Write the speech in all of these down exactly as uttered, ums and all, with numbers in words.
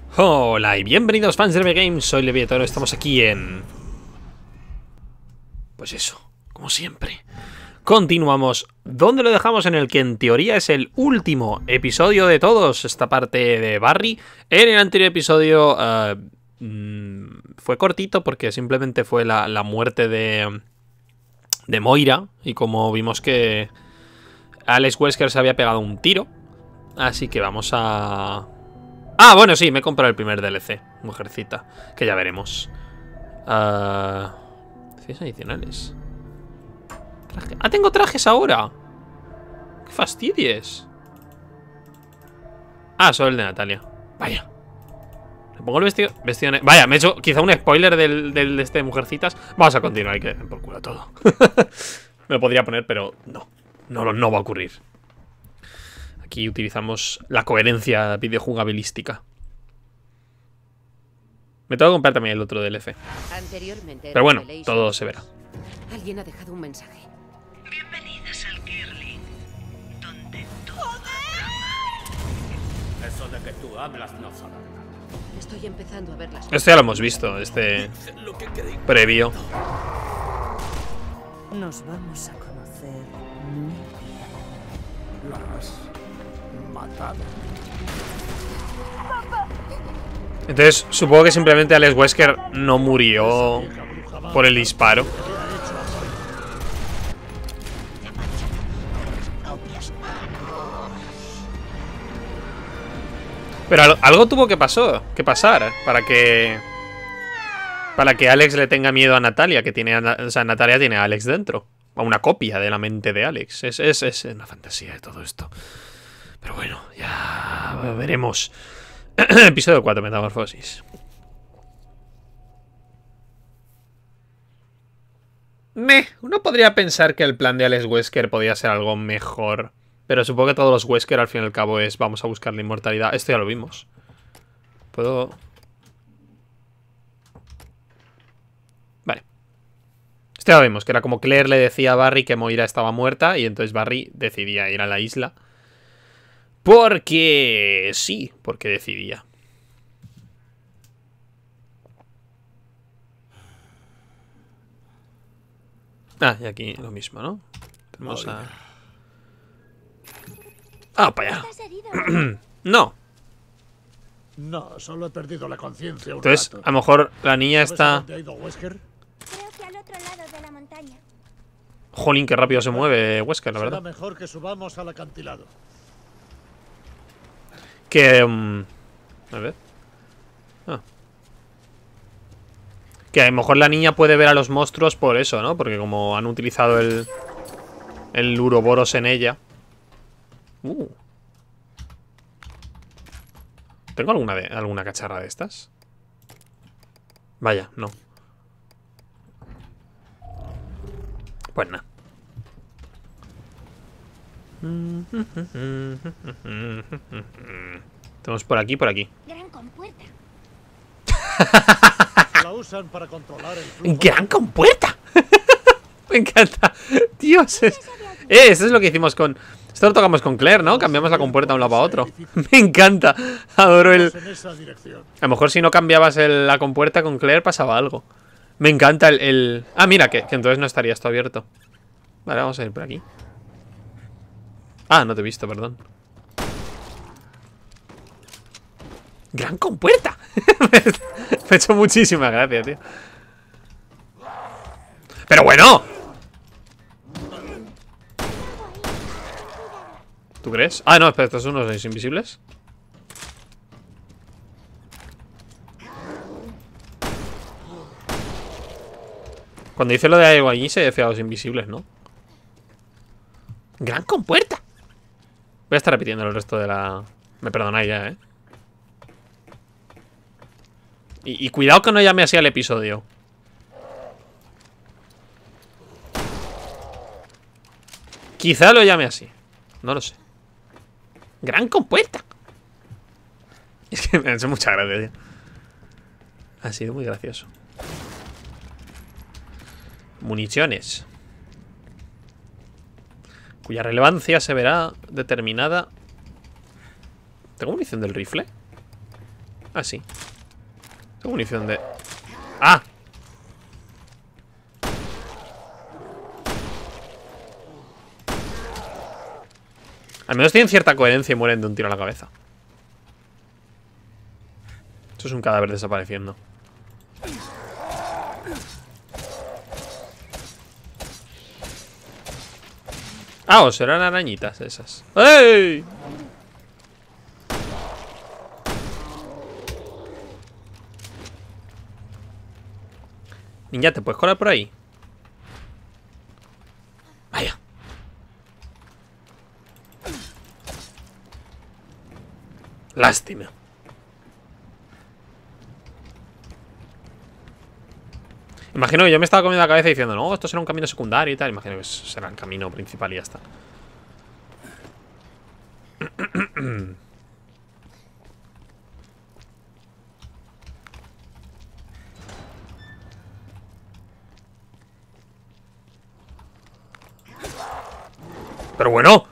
Hola y bienvenidos fans de LeviGames, soy Leviatoro, estamos aquí en... Pues eso, como siempre. Continuamos donde lo dejamos, en el que en teoría es el último episodio de todos, esta parte de Barry. En el anterior episodio uh, mmm, fue cortito porque simplemente fue la, la muerte de, de Moira. Y como vimos que Alex Wesker se había pegado un tiro, así que vamos a... Ah, bueno, sí, me he comprado el primer D L C, Mujercita, que ya veremos. Uh, Acciones adicionales. Traje. Ah, tengo trajes ahora. ¡Qué fastidies! Ah, solo el de Natalia. Vaya. Le pongo el vestido... vestido Vaya, me he hecho quizá un spoiler del, del de este de Mujercitas. Vamos a continuar y que den por culo todo. Me lo podría poner, pero no. No, no va a ocurrir. Aquí utilizamos la coherencia videojugabilística. Me tengo que comprar también el otro D L C. Pero bueno, todo se verá. Alguien ha dejado un mensaje. Bienvenidas al Kirling, donde todo... Eso de que tú hablas no son. Estoy empezando a ver las Esto ya lo hemos visto, este previo. Nos vamos a conocer muy bien. La has matado. Entonces, supongo que simplemente Alex Wesker no murió por el disparo. Pero algo, algo tuvo que pasó, que pasar para que para que Alex le tenga miedo a Natalia, que tiene a, o sea, Natalia tiene a Alex dentro, a una copia de la mente de Alex. Es, es, es una fantasía de todo esto. Pero bueno, ya veremos. Episodio cuatro, Metamorfosis. Meh, uno podría pensar que el plan de Alex Wesker podía ser algo mejor. Pero supongo que todos los Wesker al fin y al cabo es vamos a buscar la inmortalidad. Esto ya lo vimos. Puedo... Vale. Esto ya lo vimos, que era como Claire le decía a Barry que Moira estaba muerta y entonces Barry decidía ir a la isla. Porque... sí, porque decidía. Ah, y aquí lo mismo, ¿no? Tenemos a... Ah, para allá. No. No, solo he perdido la conciencia un Entonces, rato. a lo mejor la niña ¿Sabes a está... dónde ha ido Wesker? Creo que al otro lado de la montaña. Jolín, qué rápido se mueve Wesker, la Será verdad. mejor que subamos al acantilado. Que... Um, a ver. Ah. Que a lo mejor la niña puede ver a los monstruos por eso, ¿no? Porque como han utilizado el... el Uroboros en ella. Uh. ¿Tengo alguna, de, alguna cacharra de estas? Vaya, no. Pues nada. Tenemos por aquí, por aquí. Gran compuerta. La usan para controlar el flujo. ¡Gran compuerta! Me encanta. Dios, es... Eh, esto es lo que hicimos con... Esto lo tocamos con Claire, ¿no? Cambiamos la compuerta de un lado para otro. Me encanta. Adoro el... En esa dirección. A lo mejor si no cambiabas el- la compuerta con Claire pasaba algo. Me encanta el... el... Ah, mira, que, que entonces no estaría esto abierto. Vale, vamos a ir por aquí. Ah, no te he visto, perdón. ¡Gran compuerta! Me ha hecho muchísima gracia, tío. ¡Pero bueno! ¿Tú crees? Ah, no, espera, estos son unos invisibles. Cuando dice lo de algo allí se ve a los invisibles, ¿no? ¡Gran compuerta! Voy a estar repitiendo el resto de la... Me perdonáis ya, ¿eh? Y, y cuidado que no llame así al episodio. Quizá lo llame así. No lo sé. ¡Gran compuerta! Es que me ha hecho mucha gracia, tío. Ha sido muy gracioso. Municiones. Cuya relevancia se verá determinada. ¿Tengo munición del rifle? Ah, sí. Tengo munición de... ¡Ah! Al menos tienen cierta coherencia y mueren de un tiro a la cabeza. Esto es un cadáver desapareciendo. Ah, o serán arañitas esas. ¡Ey! Niña, ¿te puedes colar por ahí? Vaya. Lástima. Imagino que yo me estaba comiendo la cabeza diciendo, no, esto será un camino secundario y tal. Imagino que será el camino principal y ya está. Pero bueno.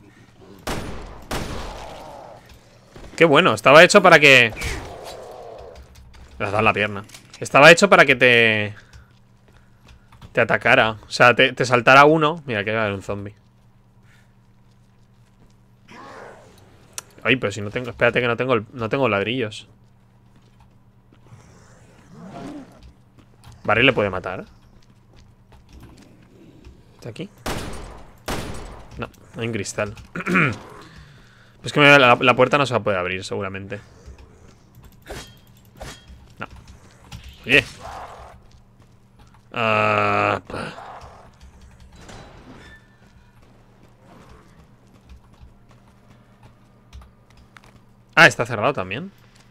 Qué bueno, estaba hecho para que... Le has dado la pierna. Estaba hecho para que te... Te atacara. O sea, te, te saltara uno. Mira, que va a haber un zombie. Ay, pero si no tengo... Espérate que no tengo, el, no tengo ladrillos. ¿Barry le puede matar? ¿Está aquí? No, no hay un cristal. Es que me, la, la puerta no se va a poder abrir, seguramente. No. Oye. Uh, ah, está cerrado también.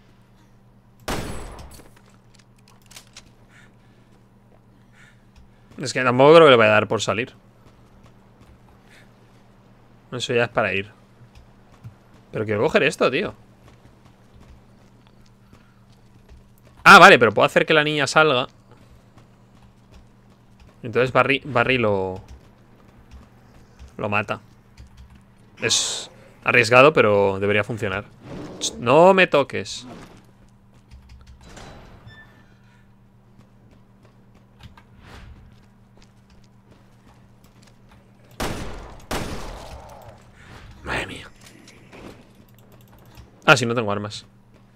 Es que tampoco creo que le vaya a dar por salir. Eso ya es para ir. Pero quiero coger esto, tío. Ah, vale, pero puedo hacer que la niña salga. Entonces Barry, Barry lo... Lo mata. Es arriesgado, pero debería funcionar. No me toques. Madre mía. Ah, sí, no tengo armas.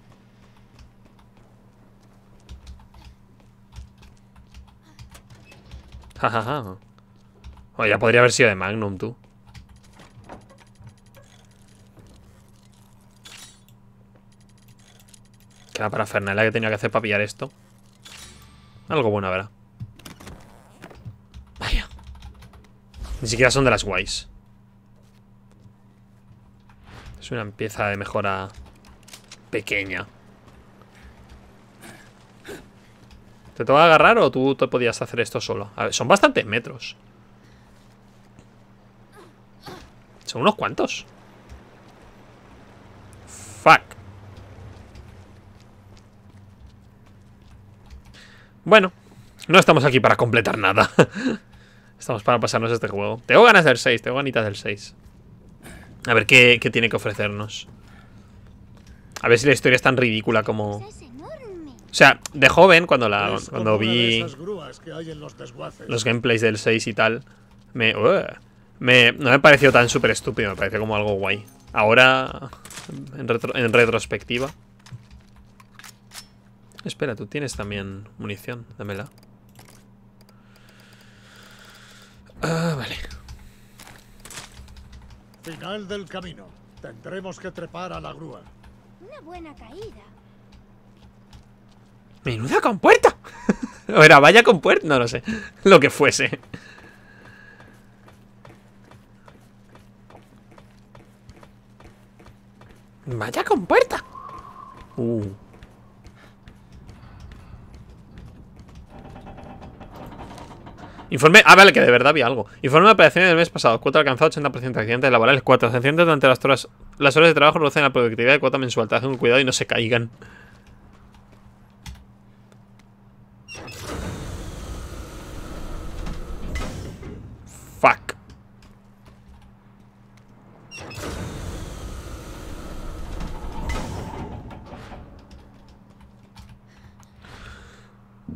Jajaja. Oh, ya podría haber sido de Magnum, tú. Que la parafernalia que tenía que hacer para pillar esto. Algo bueno habrá. Vaya. Ni siquiera son de las guays. Es una pieza de mejora pequeña. ¿Te tengo que agarrar o tú te podías hacer esto solo? A ver, son bastantes metros. Son unos cuantos. Fuck. Bueno, no estamos aquí para completar nada. Estamos para pasarnos este juego. Tengo ganas del seis, tengo ganitas del seis. A ver qué, qué tiene que ofrecernos. A ver si la historia es tan ridícula como... O sea, de joven, cuando la cuando vi los gameplays del seis y tal, me, uh, me no me pareció tan súper estúpido, me pareció como algo guay. Ahora, en, retro, en retrospectiva. Espera, tú tienes también munición, dámela. Ah, vale. Final del camino. Tendremos que trepar a la grúa. Una buena caída. ¡Menuda compuerta! O era vaya compuerta, no lo sé. Lo que fuese. Vaya compuerta. Uh. Informe... Ah, vale, que de verdad había algo. Informe de operaciones del mes pasado. Cuota alcanzada ochenta por ciento de accidentes laborales. cuatro accidentes durante las horas, las horas de trabajo reducen la productividad de cuota mensual. Tengan cuidado y no se caigan. Fuck.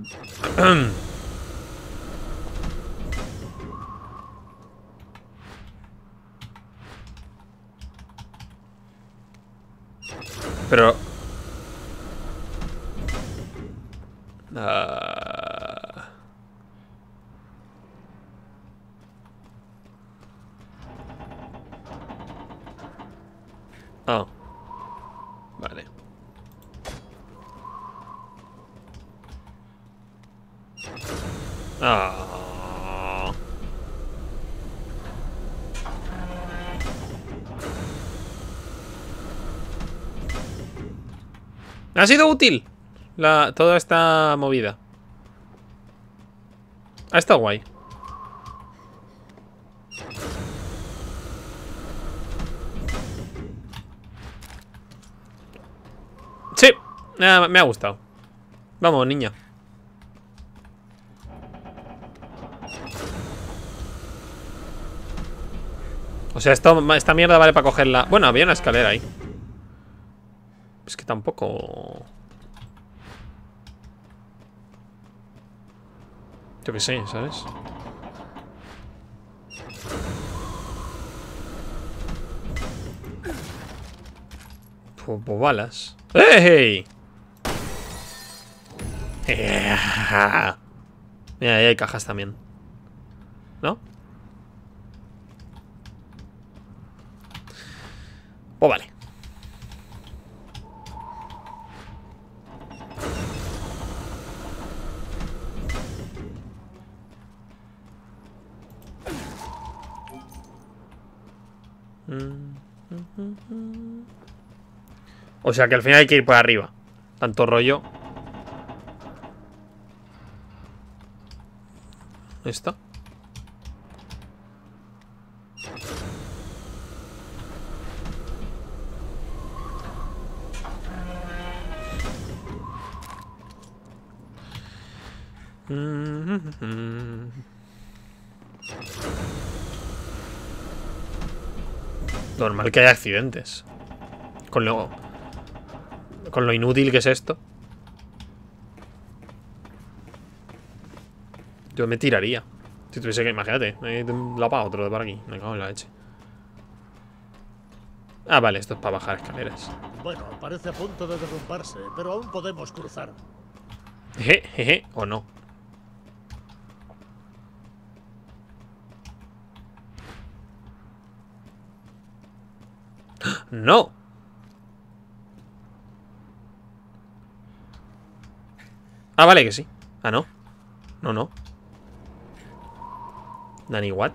Pero... Uh... Oh. Vale. Ah. Ha sido útil la, toda esta movida. Ha estado guay. Sí, eh, me ha gustado. Vamos, niña. O sea, esto, esta mierda vale para cogerla. Bueno, había una escalera ahí. Es que tampoco... Yo qué sé, ¿sabes? Pues, pues balas. ¡Ey! Mira, ahí hay cajas también. ¿No? Pues vale. O sea que al final hay que ir por arriba. Tanto rollo. ¿Esta? Normal que haya accidentes. Con lo... Con lo inútil que es esto. Yo me tiraría. Si tuviese que... Imagínate. La para otro de por aquí. Me cago en la leche. Ah, vale. Esto es para bajar escaleras. Bueno, parece a punto de derrumbarse, pero aún podemos cruzar. Jeje, jeje. O no. ¡No! Ah, vale, que sí. Ah, no. No, no. Dani, what?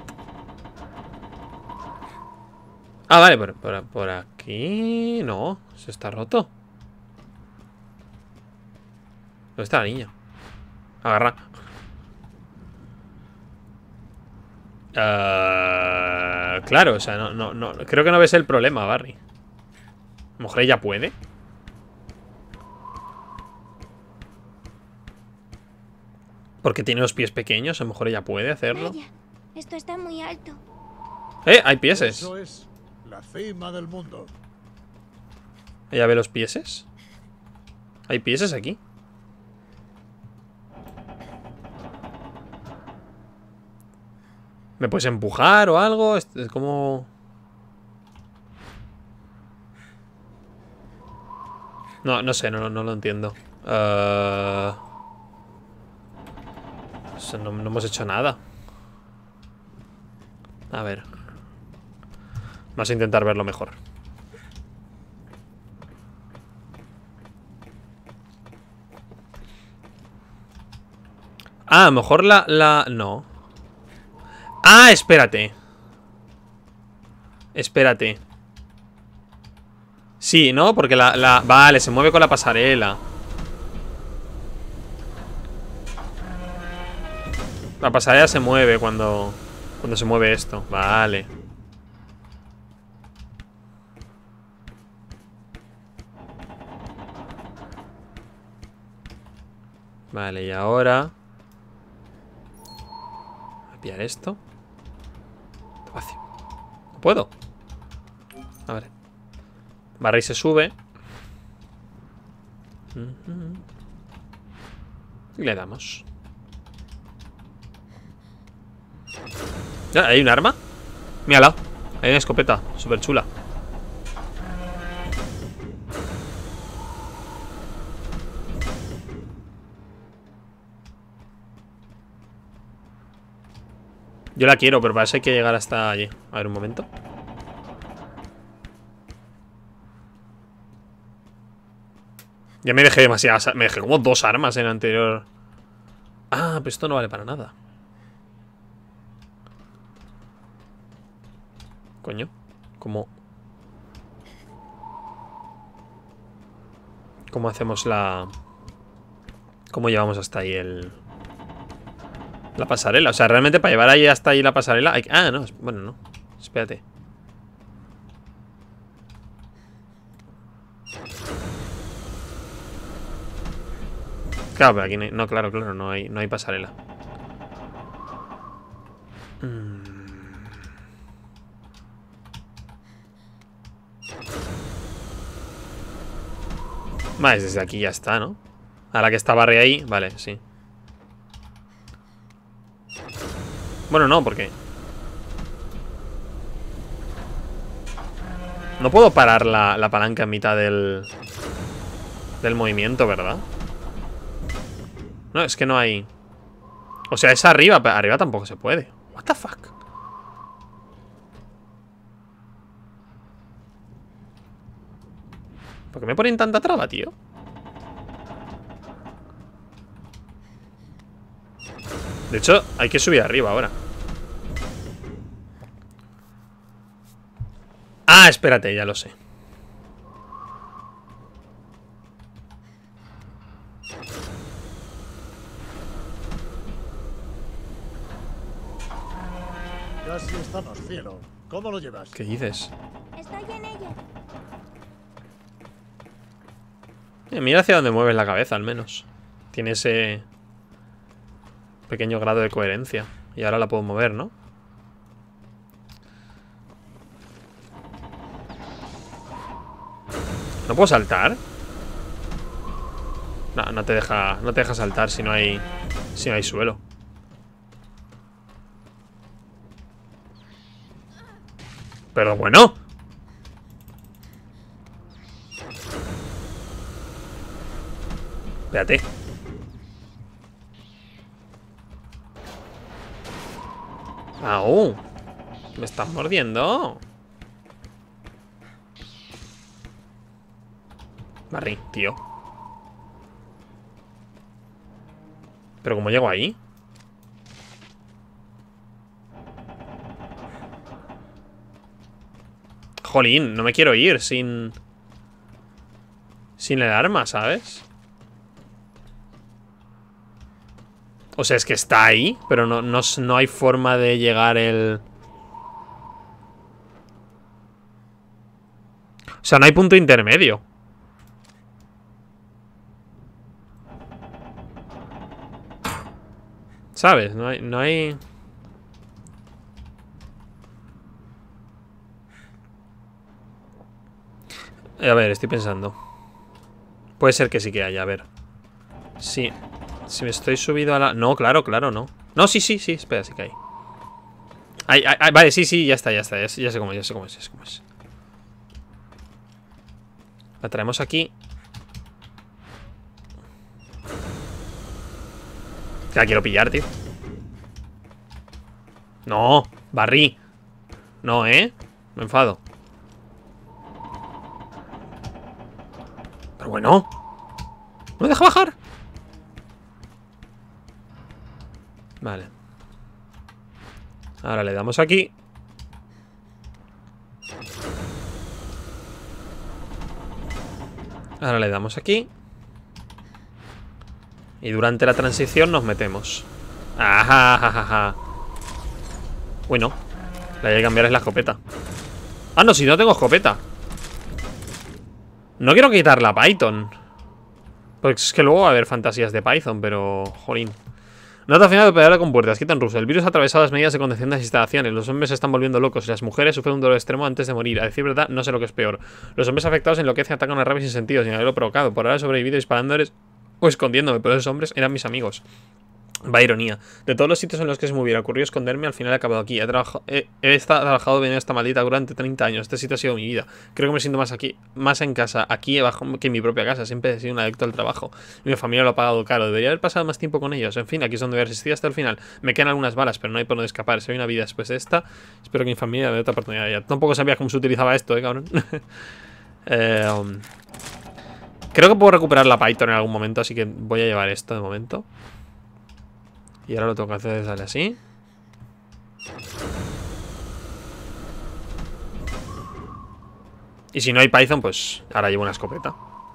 Ah, vale, por, por, por aquí... No, se está roto. ¿Dónde está la niña? Agarra. Uh, claro, o sea, no, no, no. Creo que no ves el problema, Barry. A lo mejor ella puede. Porque tiene los pies pequeños, a lo mejor ella puede hacerlo. Vaya, esto está muy alto. ¡Eh! Hay pieses. Eso es la cima del mundo. ¿Ella ve los pieses? ¿Hay pieses aquí? ¿Me puedes empujar o algo? Es como... No, no sé, no, no lo entiendo. Uh... O sea, no, no hemos hecho nada. A ver. Vamos a intentar verlo mejor. Ah, a lo mejor la... la... No. Ah, espérate. Espérate. Sí, ¿no? Porque la, la... Vale, se mueve con la pasarela. La pasarela se mueve cuando... Cuando se mueve esto. Vale. Vale, y ahora... Voy a pillar esto. Espacio. No puedo. A ver. Barry se sube. Y le damos. ¿Hay un arma? Mírala. Hay una escopeta. Súper chula. Yo la quiero, pero para eso hay que llegar hasta allí. A ver, un momento. Ya me dejé demasiadas. Me dejé como dos armas en el anterior. Ah, pero esto no vale para nada. Coño. ¿Cómo? ¿Cómo hacemos la... ¿Cómo llevamos hasta ahí el... La pasarela? O sea, realmente para llevar ahí hasta ahí la pasarela hay... Ah, no, bueno, no. Espérate. Claro, pero aquí no, hay... no, claro, claro, no hay, no hay pasarela. Mm. Vale, desde aquí ya está, ¿no? Ahora que está Barry ahí, vale, sí. Bueno, no, porque... No puedo parar la, la palanca en mitad del... Del movimiento, ¿verdad? No, es que no hay... O sea, es arriba, pero arriba tampoco se puede. What the fuck. ¿Por qué me ponen tanta traba, tío? De hecho, hay que subir arriba ahora. Ah, espérate, ya lo sé. Casi estamos, cielo. ¿Cómo lo llevas? ¿Qué dices? Estoy en ella. Eh, mira hacia dónde mueves la cabeza, al menos. Tiene ese... pequeño grado de coherencia. Y ahora la puedo mover, ¿no? ¿No puedo saltar? No, no te deja. No te deja saltar si no hay. Si no hay suelo. Pero bueno. Espérate. ¡Au! Me estás mordiendo. Barry, tío. ¿Pero cómo llego ahí? Jolín, no me quiero ir sin... Sin el arma, ¿sabes? O sea, es que está ahí, pero no, no, no hay forma de llegar el... O sea, no hay punto intermedio. ¿Sabes? No hay... No hay... A ver, estoy pensando. Puede ser que sí que haya, a ver. Sí. Si me estoy subido a la... No, claro, claro, no. No, sí, sí, sí, espera, sí que hay. Ay, ay, ay, vale, sí, sí, ya está, ya está. Ya, ya sé cómo es, ya sé cómo es, ya sé cómo es. La traemos aquí. La quiero pillar, tío. No, Barry. No, ¿eh? Me enfado. Pero bueno. ¿No me deja bajar? Vale. Ahora le damos aquí. Ahora le damos aquí. Y durante la transición nos metemos. Ajajaja. Uy, no. La que hay que cambiar es la escopeta. Ah, no, si no tengo escopeta. No quiero quitar la Python. Porque es que luego va a haber fantasías de Python, pero... Jolín. Nota final de operadora con puertas. Quita en ruso. El virus ha atravesado las medidas de contención de las instalaciones. Los hombres se están volviendo locos y las mujeres sufren un dolor extremo antes de morir. A decir verdad, no sé lo que es peor. Los hombres afectados enloquecen y atacan a rabia sin sentido, sin haberlo provocado. Por ahora he sobrevivido disparándoles O escondiéndome, pero esos hombres eran mis amigos. Va ironía. De todos los sitios en los que se me hubiera ocurrido esconderme, al final he acabado aquí. He, he, he estado, trabajado bien en esta maldita durante treinta años. Este sitio ha sido mi vida. Creo que me siento más aquí, más en casa, aquí abajo, que en mi propia casa. Siempre he sido un adicto al trabajo. Mi familia lo ha pagado caro. Debería haber pasado más tiempo con ellos. En fin, aquí es donde he resistido hasta el final. Me quedan algunas balas, pero no hay por dónde escapar. Si hay una vida después de esta, espero que mi familia me dé otra oportunidad. Ya tampoco sabía cómo se utilizaba esto, eh, cabrón. eh, um, creo que puedo recuperar la Python en algún momento, así que voy a llevar esto de momento. Y ahora lo tengo que hacer de sale así. Y si no hay Python, pues ahora llevo una escopeta.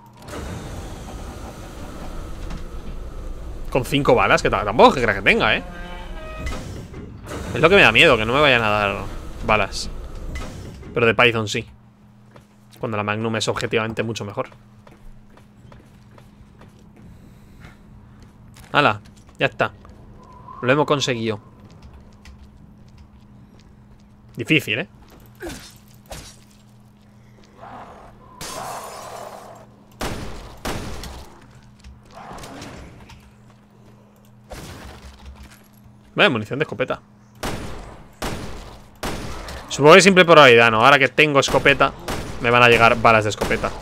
Con cinco balas, que tampoco que crea que tenga, ¿eh? Es lo que me da miedo, que no me vayan a dar balas. Pero de Python sí. Cuando la Magnum es objetivamente mucho mejor. ¡Hala! Ya está. Lo hemos conseguido. Difícil, ¿eh? Vale, munición de escopeta. Supongo que es simple probabilidad, ¿no? Ahora que tengo escopeta, me van a llegar balas de escopeta.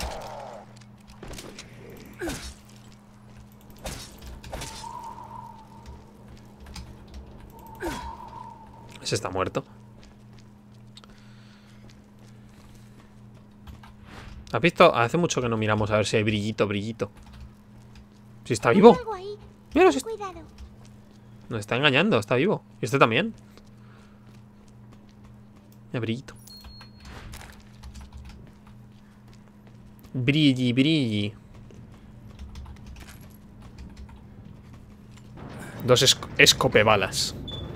Ese está muerto. ¿Has visto? Hace mucho que no miramos a ver si hay brillito, brillito. Si está vivo. Mira, si está... Nos está engañando, está vivo. Y este también. Mira, brillito. Brilli, brilli. Dos esc escopebalas.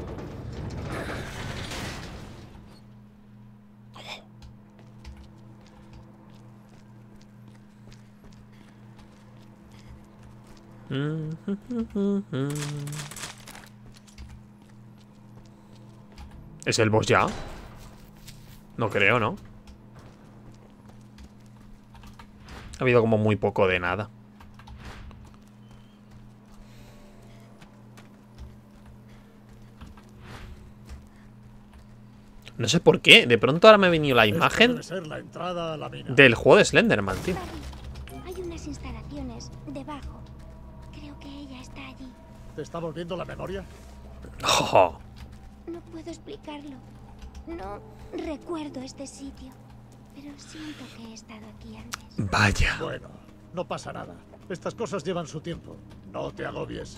¿Es el boss ya? No creo, ¿no? Ha habido como muy poco de nada. No sé por qué. De pronto ahora me ha venido la imagen la entrada a la mina. del juego de Slenderman, tío. Hay unas instalaciones debajo. Creo que ella está allí. ¿Te está volviendo la memoria? Oh. No puedo explicarlo. No recuerdo este sitio. Pero siento que he estado aquí antes. Vaya. Bueno, no pasa nada. Estas cosas llevan su tiempo. No te agobies.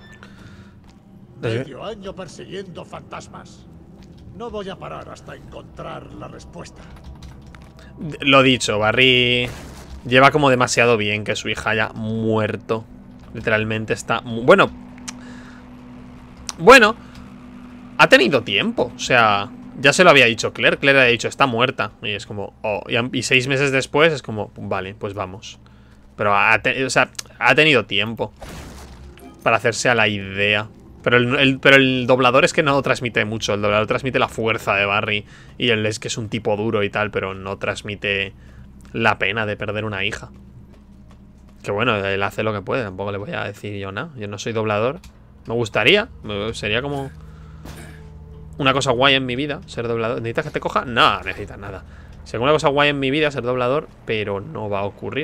Medio año persiguiendo fantasmas. No voy a parar hasta encontrar la respuesta. Lo dicho, Barry lleva como demasiado bien que su hija haya muerto. Literalmente está... Bueno. Bueno. Ha tenido tiempo. O sea, ya se lo había dicho Claire. Claire había dicho, está muerta. Y es como... Oh, y, y seis meses después es como... Vale, pues vamos. Pero ha, te, o sea, ha tenido tiempo para hacerse a la idea. Pero el, el, pero el doblador es que no transmite mucho. El doblador transmite la fuerza de Barry. Y él es que es un tipo duro y tal, pero no transmite la pena de perder una hija. Que bueno, él hace lo que puede. Tampoco le voy a decir yo nada. Yo no soy doblador. Me gustaría. Sería como una cosa guay en mi vida ser doblador. ¿Necesitas que te coja? No, no necesitas nada. Sería una cosa guay en mi vida ser doblador, pero no va a ocurrir.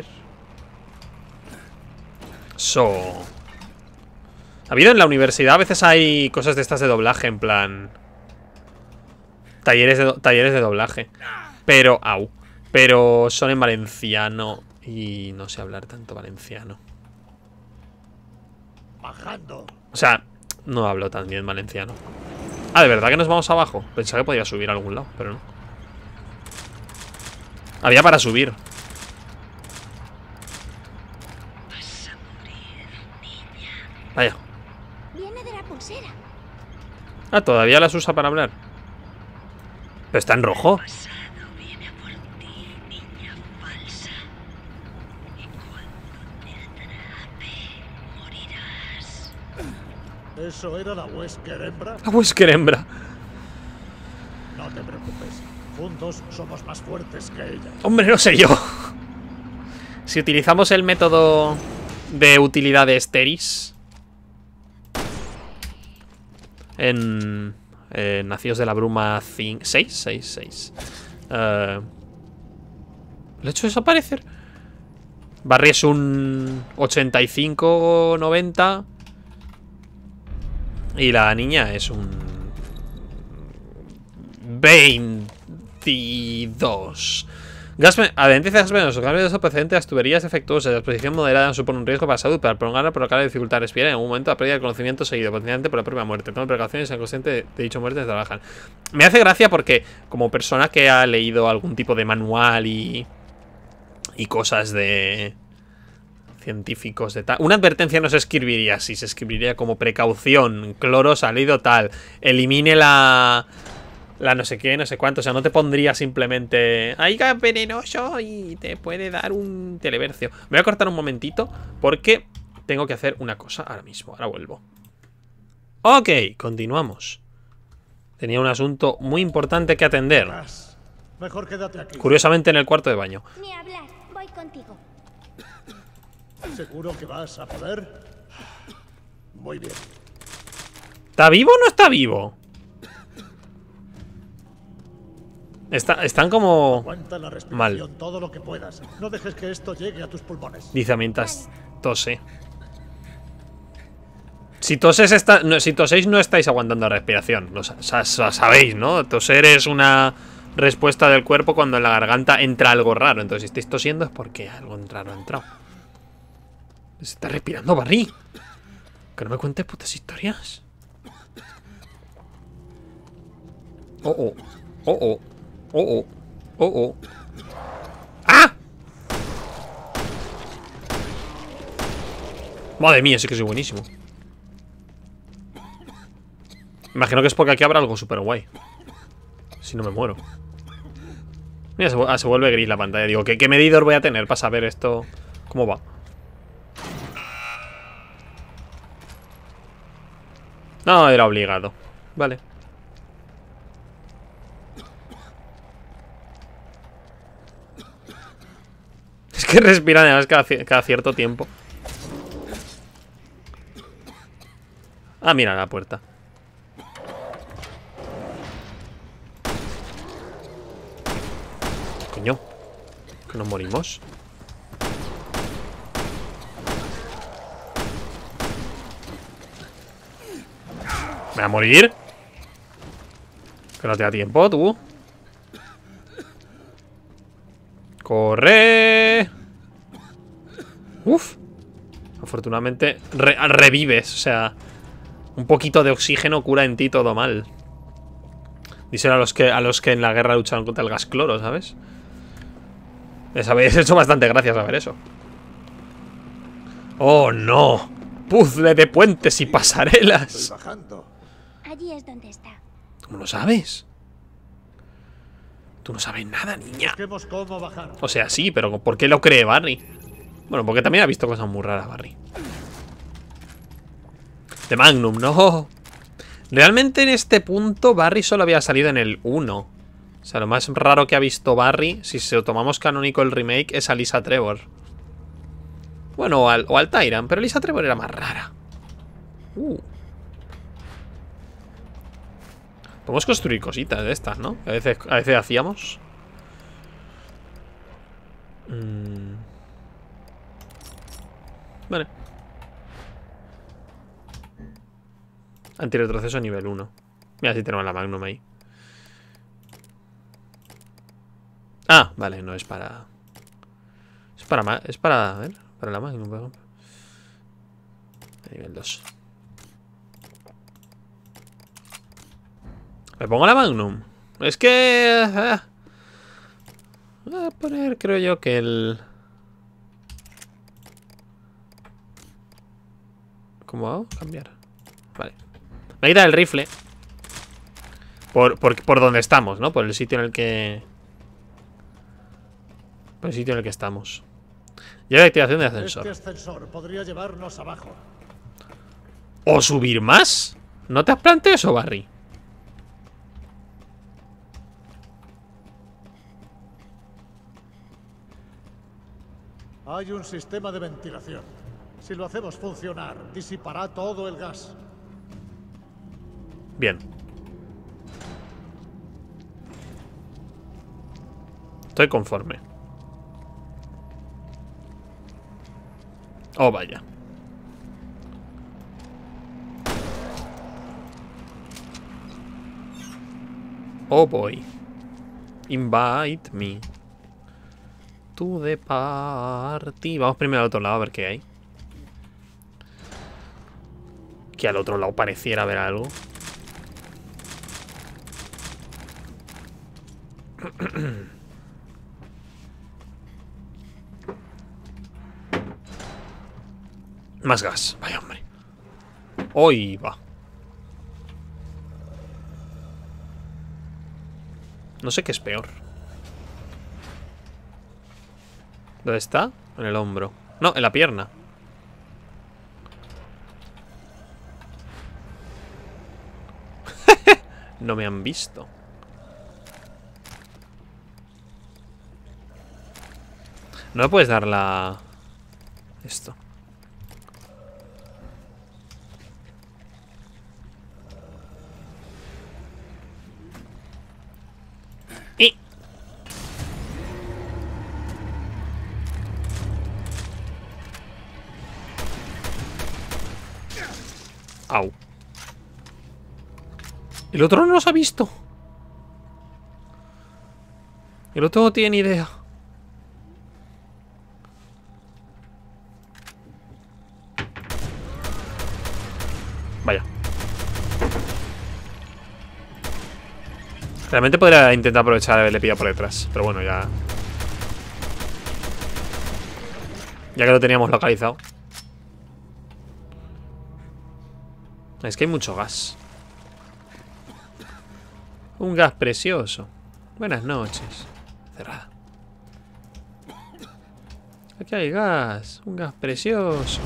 So... Ha habido en la universidad, a veces hay cosas de estas de doblaje, en plan... Talleres de, do talleres de doblaje. Pero, au. Pero son en valenciano y no sé hablar tanto valenciano. Bajando. O sea, no hablo tan bien valenciano. Ah, ¿de verdad que nos vamos abajo? Pensaba que podía subir a algún lado, pero no. Había para subir. Vaya. Viene de la pulsera. Ah, todavía las usa para hablar. Pero está en rojo. ¿Eso era la Wesker hembra? La Wesker hembra. No te preocupes. Juntos somos más fuertes que ella. Hombre, no sé yo. Si utilizamos el método de utilidades Teris. En, en Nacidos de la Bruma seis, seis, seis. Uh, ¿Lo he hecho desaparecer? Barry es un ochenta y cinco noventa. Y la niña es un veintidós. Gas, además de gas venenoso, cambios de precedente a las tuberías defectuosas. La exposición moderada supone un riesgo para la salud, para prolongar provocar la dificultad de respirar. En algún momento la pérdida del conocimiento seguido, potencialmente por la propia muerte. Toma precauciones, sean consciente de, de dicho muerte, trabajan. Me hace gracia porque, como persona que ha leído algún tipo de manual y, y cosas de científicos de tal, una advertencia no se escribiría así, se escribiría como precaución, cloro salido tal, elimine la... La no sé qué, no sé cuánto. O sea, no te pondría simplemente ¡ay, gas venenoso! Y te puede dar un televercio. Me voy a cortar un momentito porque tengo que hacer una cosa ahora mismo. Ahora vuelvo. Ok, continuamos. Tenía un asunto muy importante que atender. Mejor quédate aquí. Curiosamente en el cuarto de baño. Ni hablar, voy contigo. ¿Seguro que vas a poder? Muy bien. ¿Está vivo o no está vivo? Está, están como Aguanta la respiración mal. todo lo que puedas. No dejes que esto llegue a tus pulmones. Dice mientras tose. Si toses está, no, si toséis no estáis aguantando la respiración. Lo sa sa sabéis, ¿no? Toser es una respuesta del cuerpo cuando en la garganta entra algo raro. Entonces si estáis tosiendo es porque algo raro ha entrado. Se está respirando Barry. Que no me cuentes putas historias. Oh, oh. Oh, oh. Oh, oh, oh, oh. ¡Ah! Madre mía, sí que soy buenísimo. Imagino que es porque aquí habrá algo súper guay. Si no me muero. Mira, se, ah, se vuelve gris la pantalla. Digo, ¿qué, ¿qué medidor voy a tener para saber esto? ¿Cómo va? No, era obligado. Vale. Es que respiran además cada, cada cierto tiempo. Ah, mira la puerta. Coño. Que nos morimos. ¿Me va a morir? Que no te da tiempo, tú. ¡Corre! Uf. Afortunadamente re revives. O sea, un poquito de oxígeno cura en ti todo mal. Díselo a los que, a los que en la guerra lucharon contra el gas cloro, ¿sabes? Les habéis hecho bastante gracia saber eso. ¡Oh, no! ¡Puzzle de puentes y pasarelas! Estoy bajando. Allí es donde está. ¿Cómo lo sabes? Tú no sabes nada, niña. Busquemos cómo bajar. O sea, sí, pero ¿por qué lo cree Barry? Bueno, porque también ha visto cosas muy raras, Barry. De Magnum, no. Realmente en este punto Barry solo había salido en el uno. O sea, lo más raro que ha visto Barry, si se lo tomamos canónico el remake, es a Lisa Trevor. Bueno, o al, o al Tyrant, pero Lisa Trevor era más rara. Uh. Podemos construir cositas de estas, ¿no? A veces, a veces hacíamos. Mm. Vale. Antirretroceso nivel uno. Mira si tenemos la Magnum ahí. Ah, vale, no es para... Es para... Es para... A ver, para la Magnum, por ejemplo. Nivel dos. ¿Me pongo la Magnum? Es que... Ah, voy a poner, creo yo, que el... ¿Cómo hago? Cambiar. Vale. Me voy a quitar el rifle. Por, por, por donde estamos, ¿no? Por el sitio en el que... Por el sitio en el que estamos. Y ahora activación de ascensor. Este ascensor podría llevarnos abajo. ¿O subir más? ¿No te has planteado eso, Barry? Hay un sistema de ventilación. Si lo hacemos funcionar, disipará todo el gas. Bien. Estoy conforme. Oh, vaya. Oh boy. Invite me to the party. Vamos primero al otro lado a ver qué hay. Que al otro lado pareciera haber algo. Más gas. Vaya hombre. Hoy va. No sé qué es peor. ¿Dónde está? En el hombro. No, en la pierna. No me han visto. No me puedes dar la... Esto. Y... Au. El otro no nos ha visto. El otro no tiene ni idea. Vaya. Realmente podría intentar aprovechar haberle pillado por detrás. Pero bueno, ya... Ya que lo teníamos localizado. Es que hay mucho gas. Un gas precioso. Buenas noches. Cerrada. Aquí hay gas. Un gas precioso.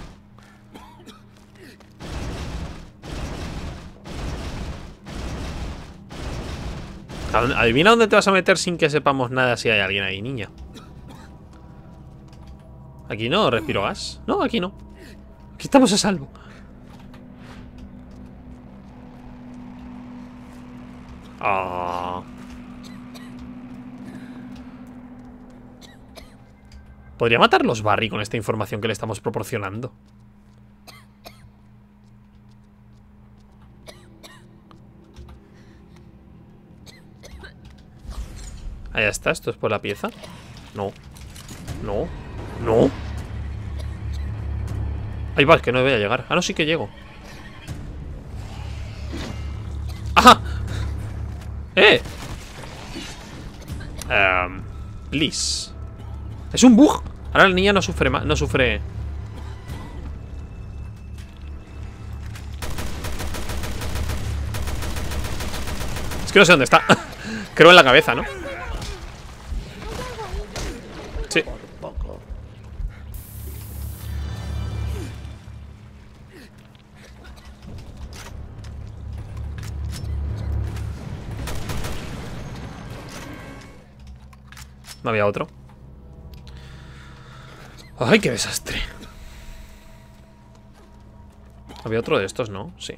Adivina dónde te vas a meter sin que sepamos nada si hay alguien ahí, niña. Aquí no, respiro gas. No, aquí no. Aquí estamos a salvo. Ah. ¿Podría matarlos Barry con esta información que le estamos proporcionando? Ahí está, esto es por la pieza. No. No. No. Ahí va, es que no voy a llegar. Ah, no, sí que llego. ¡Ajá! ¡Eh! Um, please. Es un bug. Ahora la niña no sufre más. No sufre. Es que no sé dónde está. Creo en la cabeza, ¿no? Sí. No había otro. ¡Ay, qué desastre! Había otro de estos, ¿no? Sí.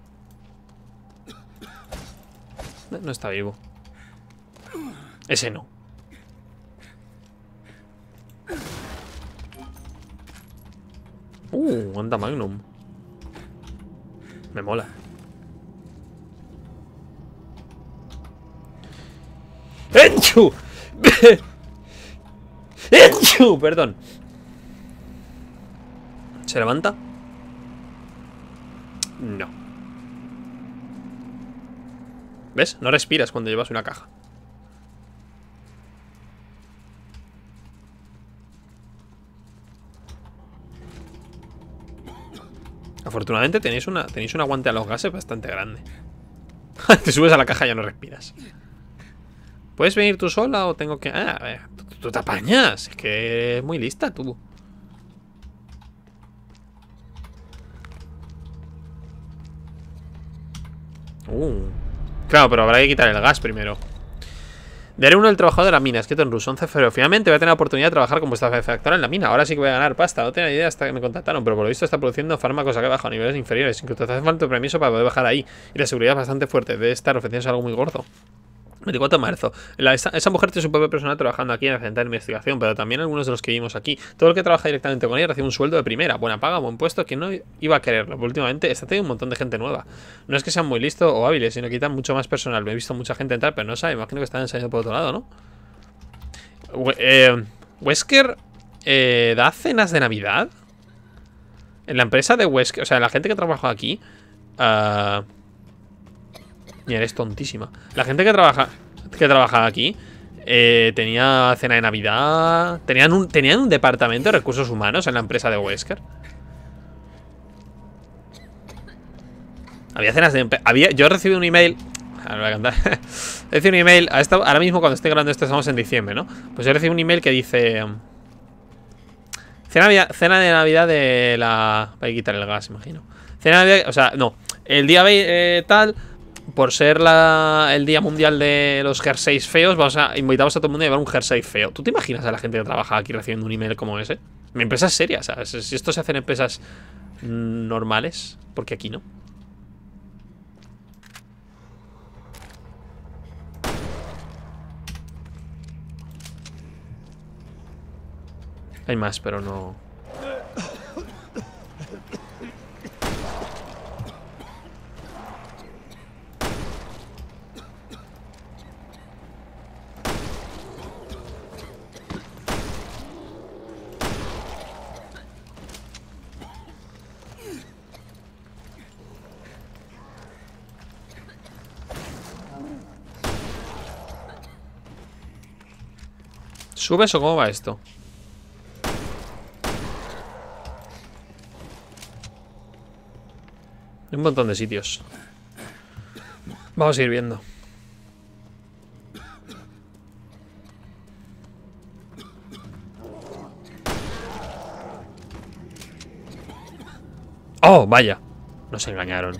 No, no está vivo. Ese no. Uh, anda Magnum. Me mola. ¡Enchu! ¡Enchu! Perdón. ¿Se levanta? No. ¿Ves? No respiras cuando llevas una caja. Afortunadamente tenéis una tenéis un aguante a los gases bastante grande. Te subes a la caja y ya no respiras. ¿Puedes venir tú sola o tengo que...? Ah, a ver, tú, tú te apañas. Es que es muy lista tú. Uh. Claro, pero habrá que quitar el gas primero. Daré uno del trabajador de la mina, escrito en ruso, once de febrero. Finalmente voy a tener la oportunidad de trabajar como benefactora en la mina. Ahora sí que voy a ganar pasta. No tenía idea hasta que me contactaron, pero por lo visto está produciendo fármacos que bajo a niveles inferiores. Incluso te hace falta un permiso para poder bajar ahí. Y la seguridad es bastante fuerte. Debe estar ofreciéndose algo muy gordo. veinticuatro de marzo. La, esa, esa mujer tiene su propio personal trabajando aquí en la central de investigación, pero también algunos de los que vimos aquí. Todo el que trabaja directamente con ella recibe un sueldo de primera, buena paga, buen puesto, que no iba a quererlo. Pero últimamente está teniendo un montón de gente nueva. No es que sean muy listos o hábiles, sino que quitan mucho más personal. Me he visto mucha gente entrar, pero no sabe. Imagino que están saliendo por otro lado, ¿no? Eh, Wesker eh, da cenas de Navidad. En la empresa de Wesker, o sea, la gente que trabaja aquí. Uh, Mira, eres tontísima. La gente que trabaja que trabaja aquí eh, tenía cena de Navidad. Tenían un, tenían un departamento de recursos humanos en la empresa de Wesker. Había cenas de... Había, yo he recibido un email. Ahora voy a cantar. He recibido un email. A esta, ahora mismo, cuando estoy grabando esto, estamos en diciembre, ¿no? Pues he recibido un email que dice: Cena, cena de Navidad de la... Voy a quitar el gas, imagino. Cena de Navidad... O sea, no. El día eh, tal... Por ser la, el día mundial de los jerseys feos, vamos a invitamos a todo el mundo a llevar un jersey feo. ¿Tú te imaginas a la gente que trabaja aquí recibiendo un email como ese? Mi empresa es seria, ¿sabes? Si esto se hace en empresas normales, porque aquí no. Hay más, pero no... ¿Subes o cómo va esto? Hay un montón de sitios. Vamos a ir viendo. ¡Oh, vaya! Nos engañaron.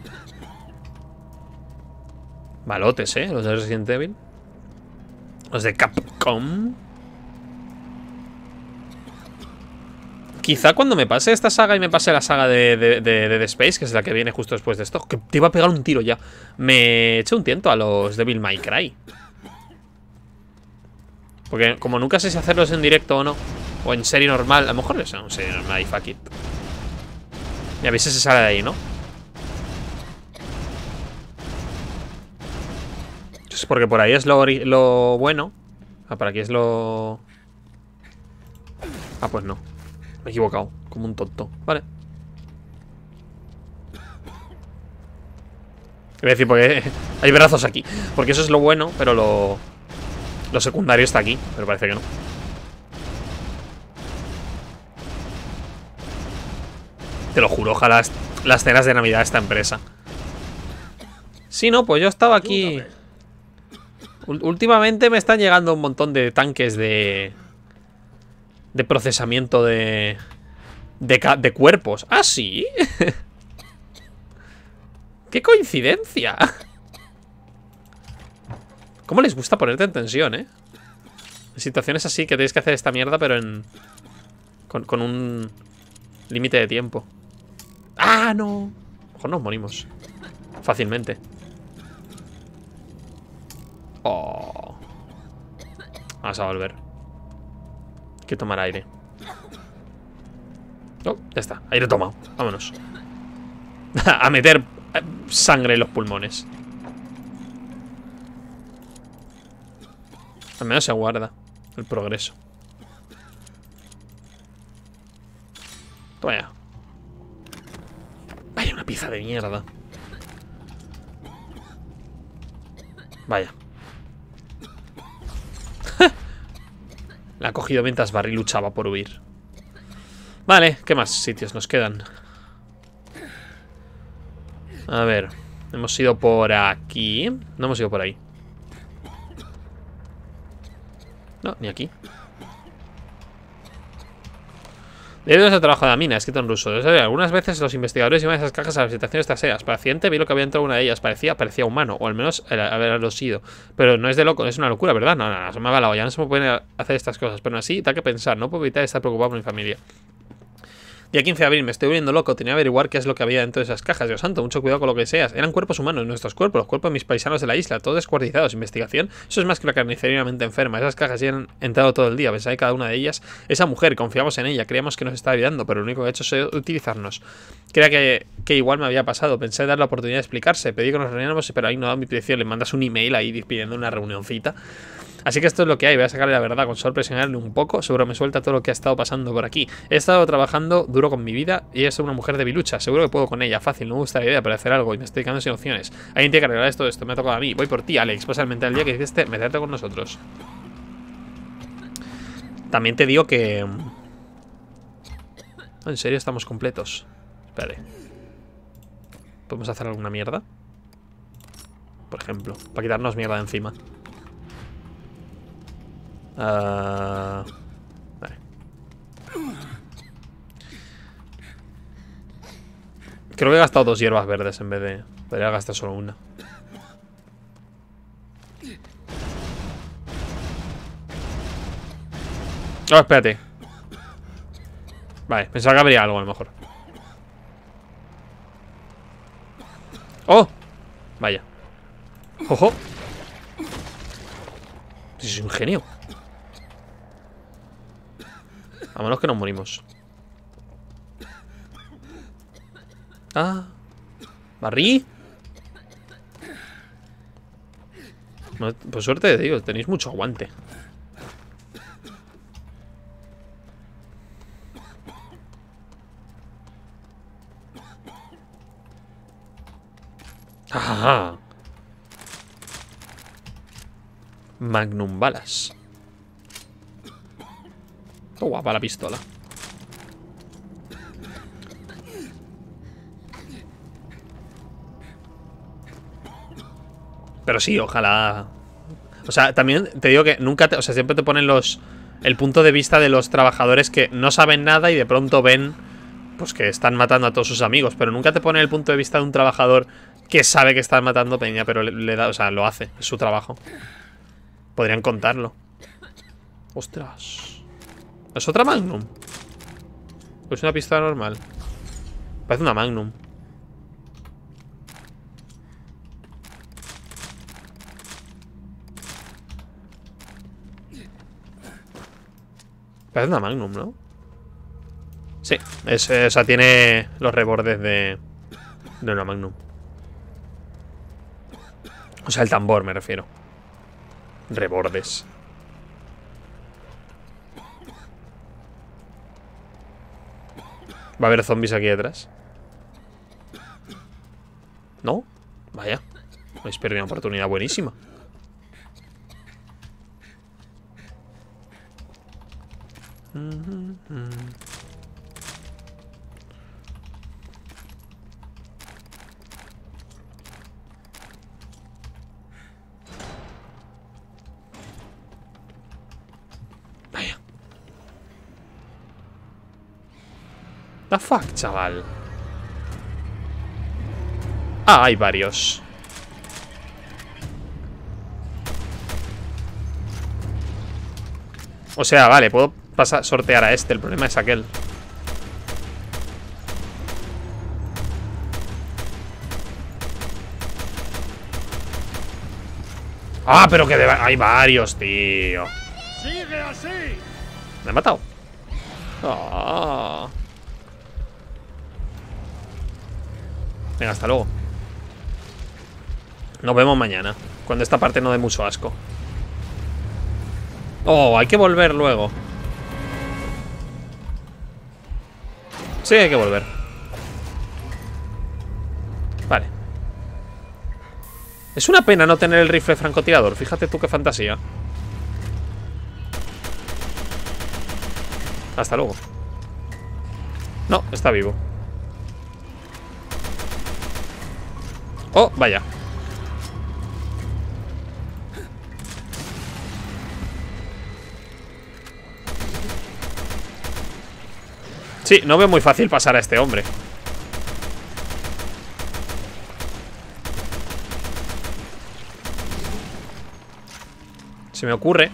Malotes, ¿eh? Los de Resident Evil. Los de Capcom. Quizá cuando me pase esta saga y me pase la saga de, de, de, de The Space, que es la que viene justo después de esto, que te iba a pegar un tiro ya, me eché un tiento a los Devil May Cry. Porque como nunca sé si hacerlos en directo o no, o en serie normal, a lo mejor es en serie normal y fuck it. Y a veces se sale de ahí, ¿no? Es porque por ahí es lo, lo bueno. Ah, por aquí es lo... Ah, pues no. Me he equivocado, como un tonto. Vale. Voy a decir, porque hay brazos aquí. Porque eso es lo bueno, pero lo... Lo secundario está aquí, pero parece que no. Te lo juro, ojalá las cenas de Navidad de esta empresa. Si no, pues yo estaba aquí. Últimamente me están llegando un montón de tanques de... De procesamiento de... De, de cuerpos. ¿Ah, sí? ¡Qué coincidencia! ¿Cómo les gusta ponerte en tensión, eh? En situaciones así que tenéis que hacer esta mierda, pero en... Con, con un... límite de tiempo. ¡Ah, no! A lo mejor nos morimos fácilmente. Oh. Vamos a volver. Hay que tomar aire. Oh, ya está, aire tomado. Vámonos. A meter sangre en los pulmones. Al menos se guarda el progreso. Toma ya. Vaya, una pizza de mierda. Vaya. La ha cogido mientras Barry luchaba por huir. Vale, ¿qué más sitios nos quedan? A ver, hemos ido por aquí. No hemos ido por ahí. No, ni aquí. Debido a nuestro trabajo de la mina, escrito en ruso. Algunas veces los investigadores llevan esas cajas a las habitaciones traseras. Para accidente vi lo que había dentro de una de ellas. Parecía, parecía humano, o al menos haberlo sido. Pero no es de loco, es una locura, ¿verdad? No, no, no, se me va la olla. Ya no se me pueden hacer estas cosas. Pero aún así, da que pensar. No puedo evitar estar preocupado por mi familia. Día quince de abril, me estoy volviendo loco. Tenía que averiguar qué es lo que había dentro de esas cajas. Dios santo, mucho cuidado con lo que seas. Eran cuerpos humanos, nuestros cuerpos, los cuerpos de mis paisanos de la isla, todos descuartizados. Investigación, eso es más que la carnicería y una mente enferma. Esas cajas ya han entrado todo el día. Pensaba que cada una de ellas, esa mujer, confiamos en ella, creíamos que nos estaba ayudando, pero lo único que ha hecho es utilizarnos. Creía que, que igual me había pasado. Pensé en dar la oportunidad de explicarse. Pedí que nos reuniéramos, pero ahí no da mi petición. Le mandas un email ahí pidiendo una reunioncita. Así que esto es lo que hay, voy a sacarle la verdad con solo presionarle un poco. Seguro me suelta todo lo que ha estado pasando por aquí. He estado trabajando duro con mi vida y es una mujer debilucha. Seguro que puedo con ella, fácil, no me gusta la idea, pero hacer algo y me estoy quedando sin opciones. Alguien tiene que arreglar esto, esto me ha tocado a mí. Voy por ti, Alex, pasa el mental día que hiciste meterte con nosotros. También te digo que... ¿En serio estamos completos? Espérate. ¿Podemos hacer alguna mierda? Por ejemplo, para quitarnos mierda de encima. Uh, vale. Creo que he gastado dos hierbas verdes en vez de... Podría gastar solo una. Oh, espérate. Vale, pensaba que habría algo a lo mejor. ¡Oh! Vaya. ¡Ojo! Es un genio. Vámonos que nos morimos. Ah. ¿Barrí? Por suerte, digo, tenéis mucho aguante. Ajá. Magnum balas. Qué guapa la pistola. Pero sí, ojalá. O sea, también te digo que nunca te, o sea, siempre te ponen los el punto de vista de los trabajadores que no saben nada y de pronto ven pues que están matando a todos sus amigos, pero nunca te pone el punto de vista de un trabajador que sabe que están matando peña, pero le, le da, o sea, lo hace, es su trabajo. Podrían contarlo. Ostras. ¿Es otra Magnum? ¿O es una pistola normal? Parece una Magnum. Parece una Magnum, ¿no? Sí, es, o sea, tiene los rebordes de, de una Magnum. O sea, el tambor me refiero. Rebordes. ¿Va a haber zombies aquí detrás? ¿No? Vaya. Habéis perdido una oportunidad buenísima. Vaya. The fuck, chaval. Ah, hay varios. O sea, vale, puedo pasar, sortear a este. El problema es aquel. Ah, pero que hay varios, tío. ¡Sigue así! Me he matado. Oh. Venga, hasta luego. Nos vemos mañana, cuando esta parte no dé mucho asco. Oh, hay que volver luego. Sí, hay que volver. Vale. Es una pena no tener el rifle francotirador. Fíjate tú qué fantasía. Hasta luego. No, está vivo. Oh, vaya. Sí, no veo muy fácil pasar a este hombre. Se me ocurre.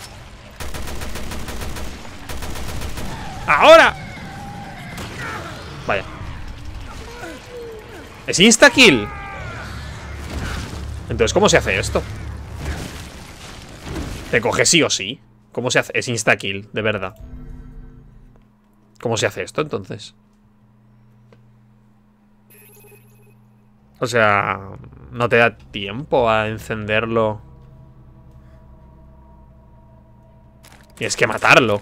¡Ahora! Vaya. Es insta-kill. Entonces, ¿cómo se hace esto? Te coge sí o sí. ¿Cómo se hace? Es insta-kill, de verdad. ¿Cómo se hace esto, entonces? O sea, no te da tiempo a encenderlo. Tienes que matarlo.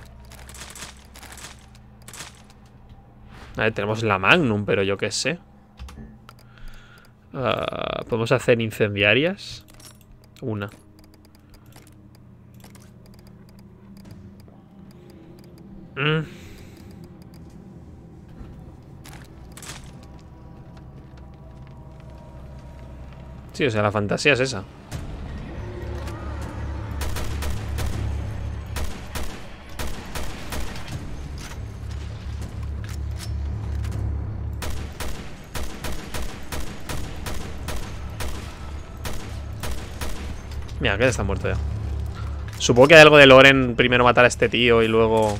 Vale, tenemos la Magnum, pero yo qué sé. Uh, ¿Podemos hacer incendiarias? Una. Mm. Sí, o sea, la fantasía es esa. Mira, que está muerto ya. Supongo que hay algo de Loren. Primero matar a este tío y luego...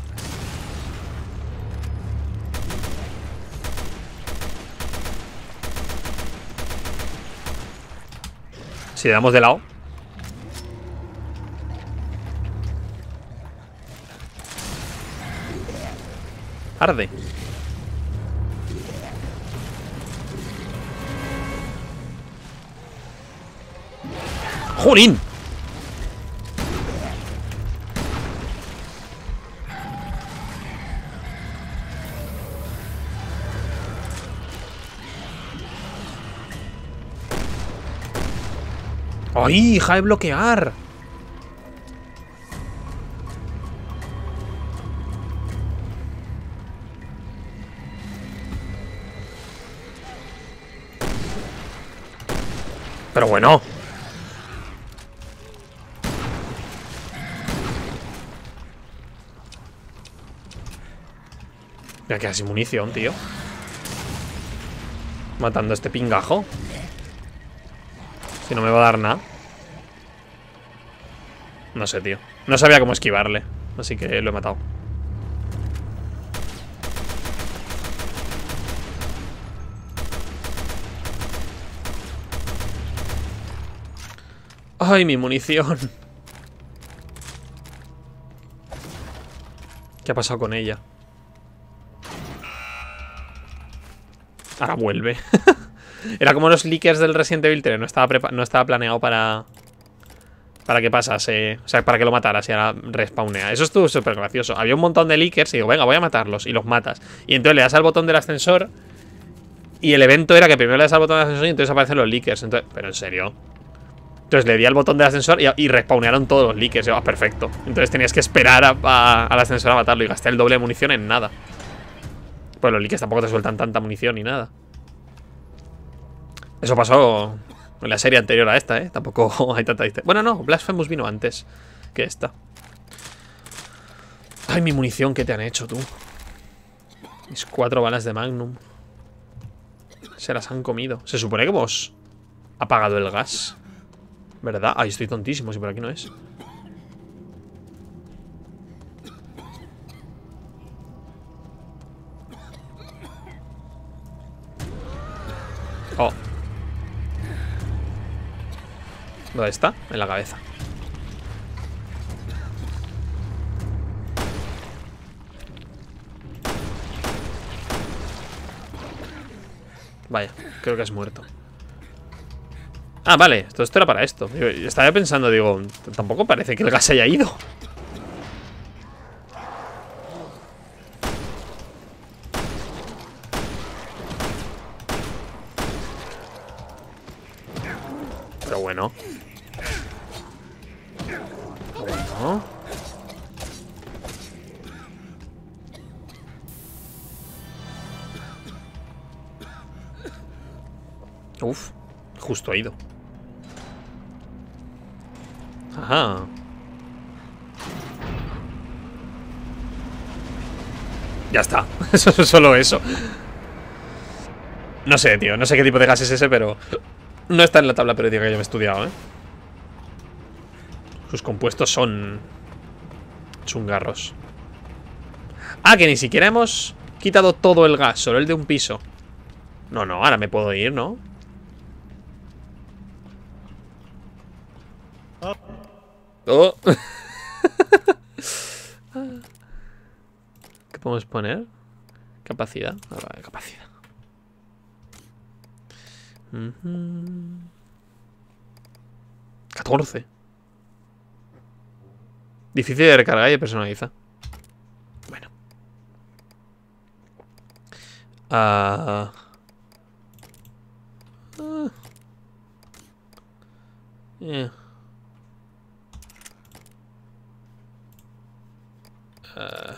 Si le damos de lado. Arde. ¡Jolín! ¡Ay, hija de bloquear! Pero bueno. Me queda sin munición, tío. Matando a este pingajo. Si no me va a dar nada. No sé, tío. No sabía cómo esquivarle. Así que lo he matado. Ay, mi munición. ¿Qué ha pasado con ella? Ahora vuelve. Era como los leakers del Resident Evil tres. No estaba, no estaba planeado para... Para que pasase. O sea, para que lo mataras y ahora respawnea. Eso estuvo súper gracioso. Había un montón de leakers y digo, venga, voy a matarlos. Y los matas. Y entonces le das al botón del ascensor. Y el evento era que primero le das al botón del ascensor y entonces aparecen los leakers. Entonces, pero en serio. Entonces le di al botón del ascensor y, y respawnearon todos los leakers. Y yo, ah, perfecto. Entonces tenías que esperar a, a, al ascensor a matarlo. Y gasté el doble de munición en nada. Pues los leakers tampoco te sueltan tanta munición ni nada. Eso pasó en la serie anterior a esta, ¿eh? Tampoco hay tanta distancia. Bueno, no, Blasphemous vino antes que esta. Ay, mi munición, ¿qué te han hecho, tú? Mis cuatro balas de Magnum. Se las han comido. Se supone que hemos apagado el gas, ¿verdad? Ay, estoy tontísimo, si por aquí no es. Oh. ¿Dónde está? En la cabeza. Vaya, creo que has muerto. Ah, vale, esto, esto era para esto. Yo estaba pensando, digo, tampoco parece que el gas haya ido. Pero bueno. Bueno. Uf, justo ha ido. Ajá. Ya está. Eso es solo eso. No sé, tío. No sé qué tipo de gas es ese, pero no está en la tabla periódica que yo me he estudiado, ¿eh? Sus compuestos son chungarros. Ah, que ni siquiera hemos quitado todo el gas, solo el de un piso. No, no, ahora me puedo ir, ¿no? Oh. ¿Qué podemos poner? Capacidad. Ah, vale, capacidad. Uh-huh. catorce. Difícil de recargar y de personalizar. Bueno. Ah. Uh. Yeah. Uh.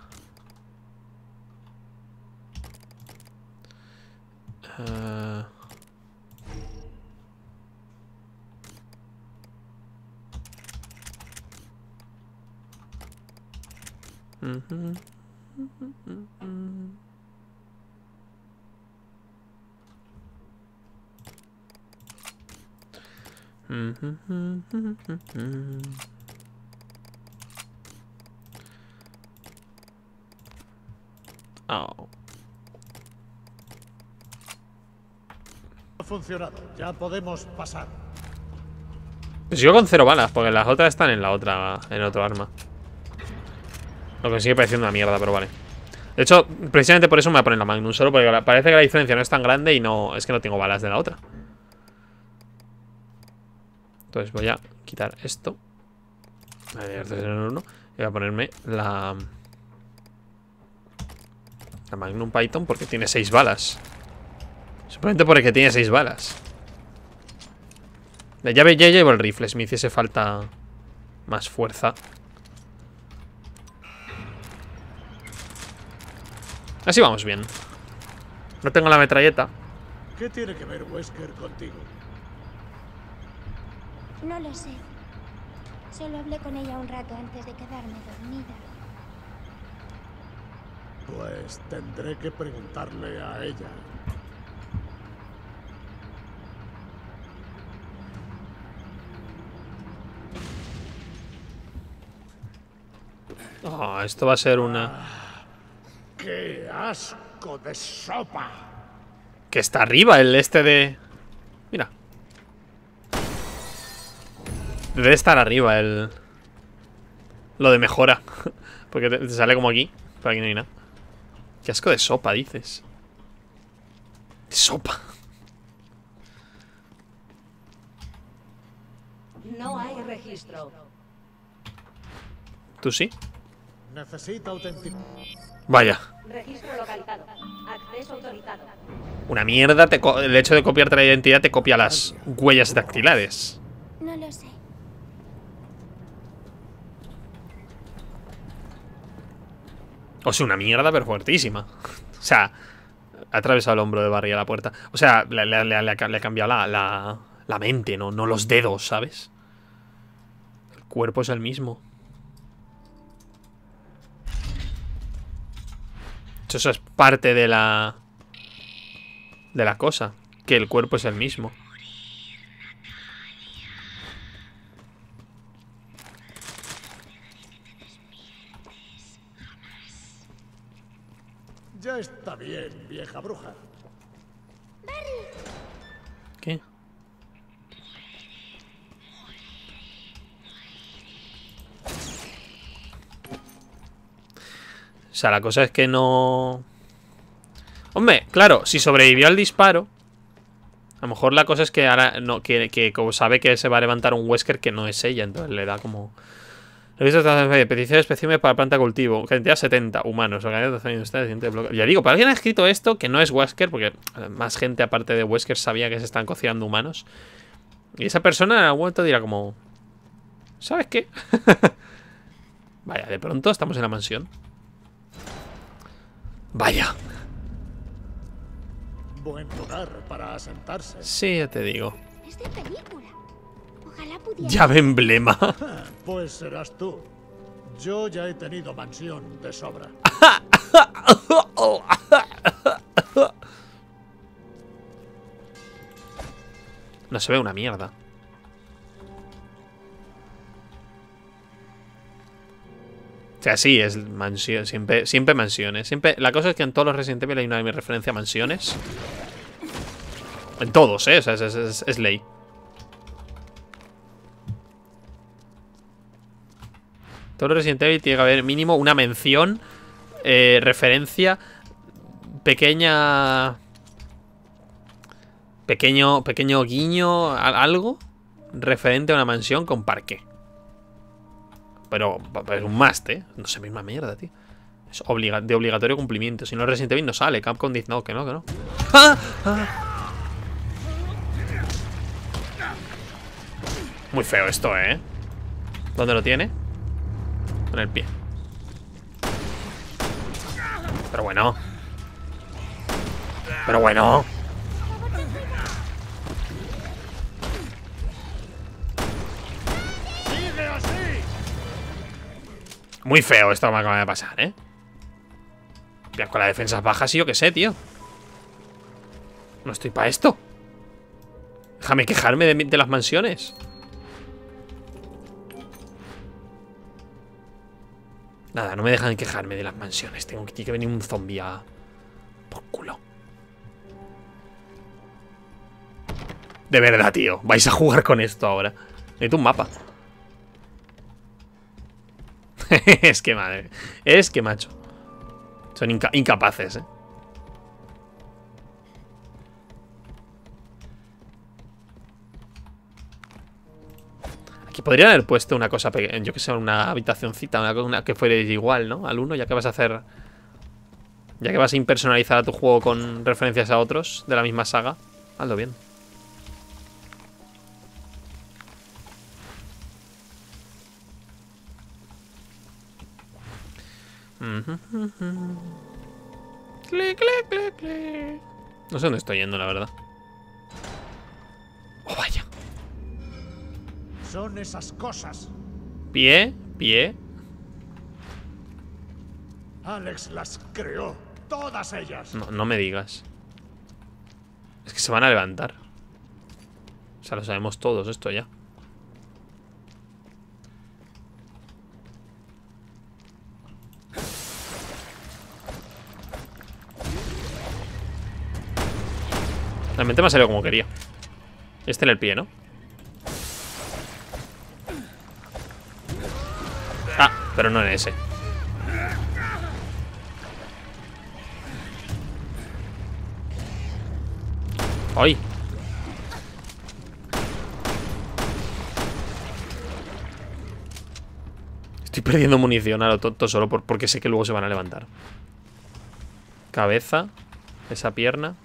Uh. Mm-hmm. Mm-hmm. Mm-hmm. Oh. Ha funcionado. Ya podemos pasar. Sigo con cero balas, porque las otras están en la otra, en otro arma. Lo que me sigue pareciendo una mierda, pero vale. De hecho, precisamente por eso me voy a poner la Magnum. Solo porque parece que la diferencia no es tan grande y no es que no tengo balas de la otra. Entonces voy a quitar esto. A ver, en uno. Y voy a ponerme la... La Magnum Python porque tiene seis balas. Simplemente porque tiene seis balas. Ya, ya llevo el rifle. Si me hiciese falta más fuerza. Así vamos bien. No tengo la metralleta. ¿Qué tiene que ver Wesker contigo? No lo sé. Solo hablé con ella un rato antes de quedarme dormida. Pues tendré que preguntarle a ella. Oh, esto va a ser una... ¡Qué asco de sopa! Que está arriba el este de... Mira. Debe estar arriba el... Lo de mejora. Porque te, te sale como aquí. Pero aquí no hay nada. Qué asco de sopa, dices. De sopa. No hay registro. ¿Tú sí? Necesita auténtico. Vaya. Registro localizado. Acceso autorizado. Una mierda. Te el hecho de copiarte la identidad te copia las huellas dactilares. No lo sé. O sea, una mierda, pero fuertísima. O sea, ha atravesado el hombro de Barry a la puerta. O sea, le, le, le, le ha cambiado la, la, la mente, ¿no? No los dedos, ¿sabes? El cuerpo es el mismo. Eso es parte de la... De la cosa. Que el cuerpo es el mismo. Ya está bien, vieja bruja. ¿Qué? O sea, la cosa es que no... Hombre, claro, si sobrevivió al disparo, a lo mejor la cosa es que ahora no, que, que como sabe que se va a levantar un Wesker que no es ella, entonces le da como... Reviso de petición de espécimen para planta cultivo. Cantidad setenta humanos. Ya digo, para alguien ha escrito esto que no es Wesker, porque más gente aparte de Wesker sabía que se están cocinando humanos. Y esa persona ha vuelto dirá como... ¿Sabes qué? Vaya, de pronto estamos en la mansión. Vaya. Buen lugar para asentarse. Sí, ya te digo. Es de película. Ojalá pudiera. Llave emblema. Pues serás tú. Yo ya he tenido mansión de sobra. No se ve una mierda. O sea, sí, es mansión. Siempre, siempre mansiones. Siempre, la cosa es que en todos los Resident Evil hay una referencia a mansiones. En todos, ¿eh? O sea, es, es, es, es ley. Todos los Resident Evil tiene que haber mínimo una mención, eh, referencia, pequeña... Pequeño, pequeño guiño, algo referente a una mansión con parque. Pero es un must, ¿eh? No sé, misma mierda, tío. Es obliga de obligatorio cumplimiento. Si no, Resident Evil no sale. Capcom dice, no, que no, que no. ¡Ah! ¡Ah! Muy feo esto, ¿eh? ¿Dónde lo tiene? Con el pie. Pero bueno. Pero bueno. Muy feo esto que me acaba de pasar, ¿eh? Ya con las defensas bajas y yo qué sé, tío. No estoy para esto. Déjame quejarme de, de las mansiones. Nada, no me dejan quejarme de las mansiones. Tengo que, tiene que venir un zombie a... por culo. De verdad, tío. Vais a jugar con esto ahora. Necesito un mapa. Es que madre. Es que macho. Son inca incapaces, eh. Aquí podrían haber puesto una cosa pequeña. Yo que sé, una habitacioncita. Una, una que fuera igual, ¿no? Al uno, ya que vas a hacer. Ya que vas a impersonalizar a tu juego con referencias a otros de la misma saga. Hazlo bien. Clic, clic, clic, clic. No sé dónde estoy yendo, la verdad. Oh, vaya. Son esas cosas. Pie, pie. Alex las creó. Todas ellas. No, no me digas. Es que se van a levantar. O sea, lo sabemos todos esto ya. Realmente me ha salido como quería. Este en el pie, ¿no? Ah, pero no en ese. ¡Ay! Estoy perdiendo munición a lo tonto solo por, porque sé que luego se van a levantar. Cabeza. Esa pierna.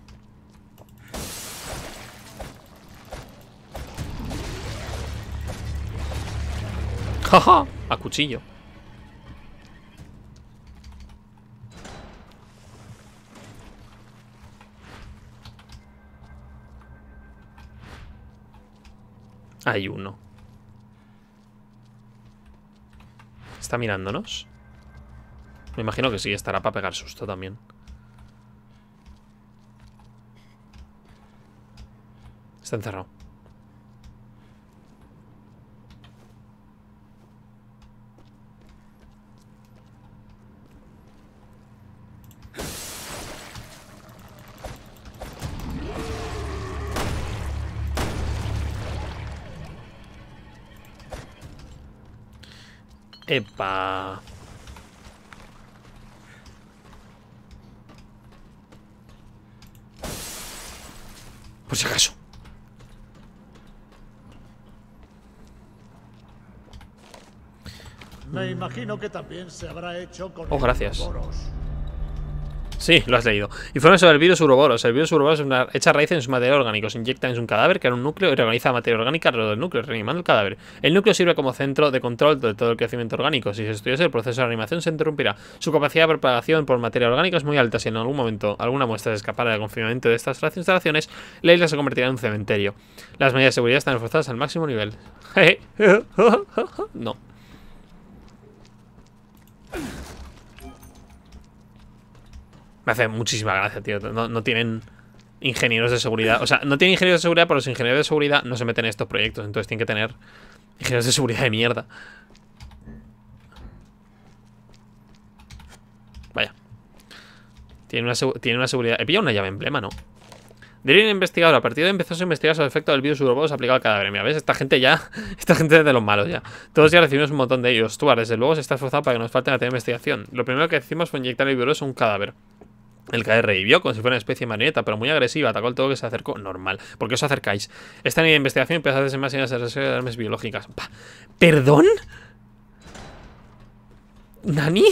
¡Jaja! A cuchillo. Hay uno. ¿Está mirándonos? Me imagino que sí, estará para pegar susto también. Está encerrado. Epa. Por si acaso. Me imagino que también se habrá hecho con Oh, gracias. Ouroboros. Sí, lo has leído. Informe sobre el virus Ouroboros. El virus Ouroboros es una hecha raíz en su material orgánico. Se inyecta en un cadáver, crea un núcleo y reorganiza la materia orgánica alrededor del núcleo, reanimando el cadáver. El núcleo sirve como centro de control de todo el crecimiento orgánico. Si se estudiase el proceso de reanimación, se interrumpirá. Su capacidad de propagación por materia orgánica es muy alta. Si en algún momento alguna muestra se escapara del confinamiento de estas instalaciones, la isla se convertirá en un cementerio. Las medidas de seguridad están reforzadas al máximo nivel. No. Me hace muchísima gracia, tío. No, no tienen ingenieros de seguridad. O sea, no tienen ingenieros de seguridad, pero los ingenieros de seguridad no se meten en estos proyectos. Entonces tienen que tener ingenieros de seguridad de mierda. Vaya. Tiene una, tiene una seguridad... He pillado una llave emblema, ¿no? Diría un investigador. A partir de empezó a investigar sobre el efecto del virus eurobots aplicado al cadáver. Mira, ¿ves? Esta gente ya... Esta gente es de los malos ya. Todos ya recibimos un montón de ellos. Stuart, desde luego, se está esforzado para que nos falte la investigación. Lo primero que hicimos fue inyectar el virus a un cadáver. El cadáver revivió como si fuera una especie de marioneta, pero muy agresiva. Atacó al todo que se acercó. Normal. ¿Por qué os acercáis? Esta línea de investigación empieza a hacerse más y más de armas biológicas. Bah. ¿Perdón? ¿Nani?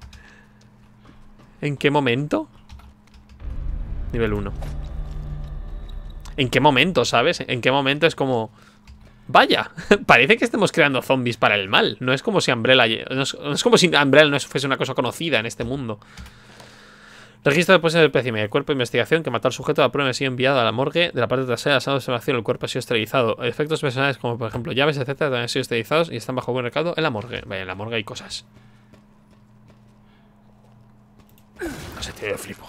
¿En qué momento? Nivel uno. ¿En qué momento, sabes? ¿En qué momento es como... Vaya, parece que estemos creando zombies para el mal. No es como si Umbrella... No es, no es como si Umbrella no fuese una cosa conocida en este mundo. Registro de posición del espécimen. El cuerpo de investigación que mató al sujeto de la prueba ha sido enviado a la morgue de la parte trasera de la sala de observación. El cuerpo ha sido esterilizado. Efectos personales como, por ejemplo, llaves, etcétera, también han sido esterilizados y están bajo buen recaudo en la morgue. Vaya, en la morgue hay cosas. No sé, tío, yo flipo.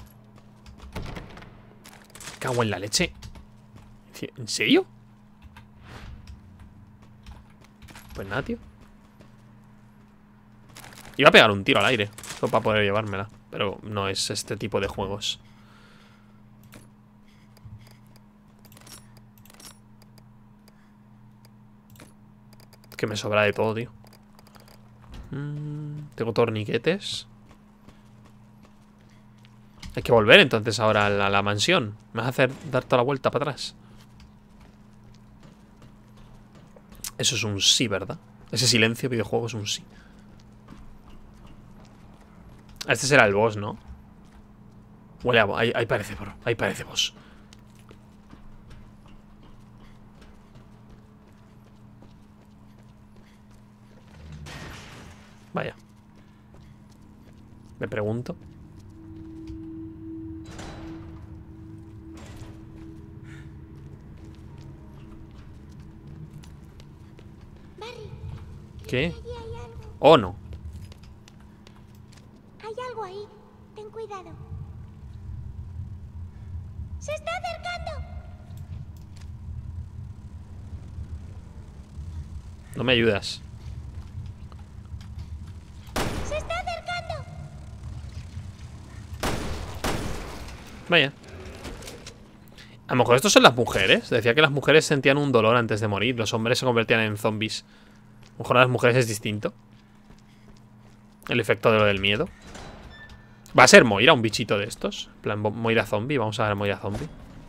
Cago en la leche. ¿En serio? Pues nada, tío. Iba a pegar un tiro al aire solo para poder llevármela. Pero no es este tipo de juegos. Es que me sobra de todo, tío. mm, Tengo torniquetes. Hay que volver entonces ahora a la, a la mansión. Me vas a hacer dar toda la vuelta para atrás. Eso es un sí, ¿verdad? Ese silencio videojuego es un sí. Este será el boss, ¿no? Huele a boss. Ahí, ahí parece, bro. Ahí parece boss. Vaya. Me pregunto. ¿Qué? Oh, no. Hay algo ahí. Ten cuidado. ¡Se está acercando! No me ayudas. ¡Se está acercando! Vaya. A lo mejor estos son las mujeres. Decía que las mujeres sentían un dolor antes de morir. Los hombres se convertían en zombies. A lo mejor a las mujeres es distinto. El efecto de lo del miedo. ¿Va a ser Moira un bichito de estos? En plan, Moira zombie. Vamos a ver Moira zombie.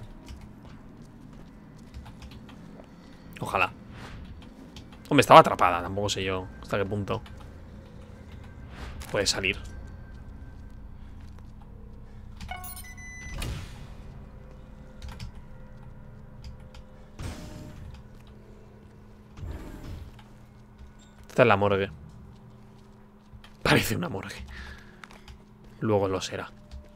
Ojalá. Hombre, estaba atrapada. Tampoco sé yo hasta qué punto puede salir. Esta es la morgue. Parece una morgue. Luego lo será.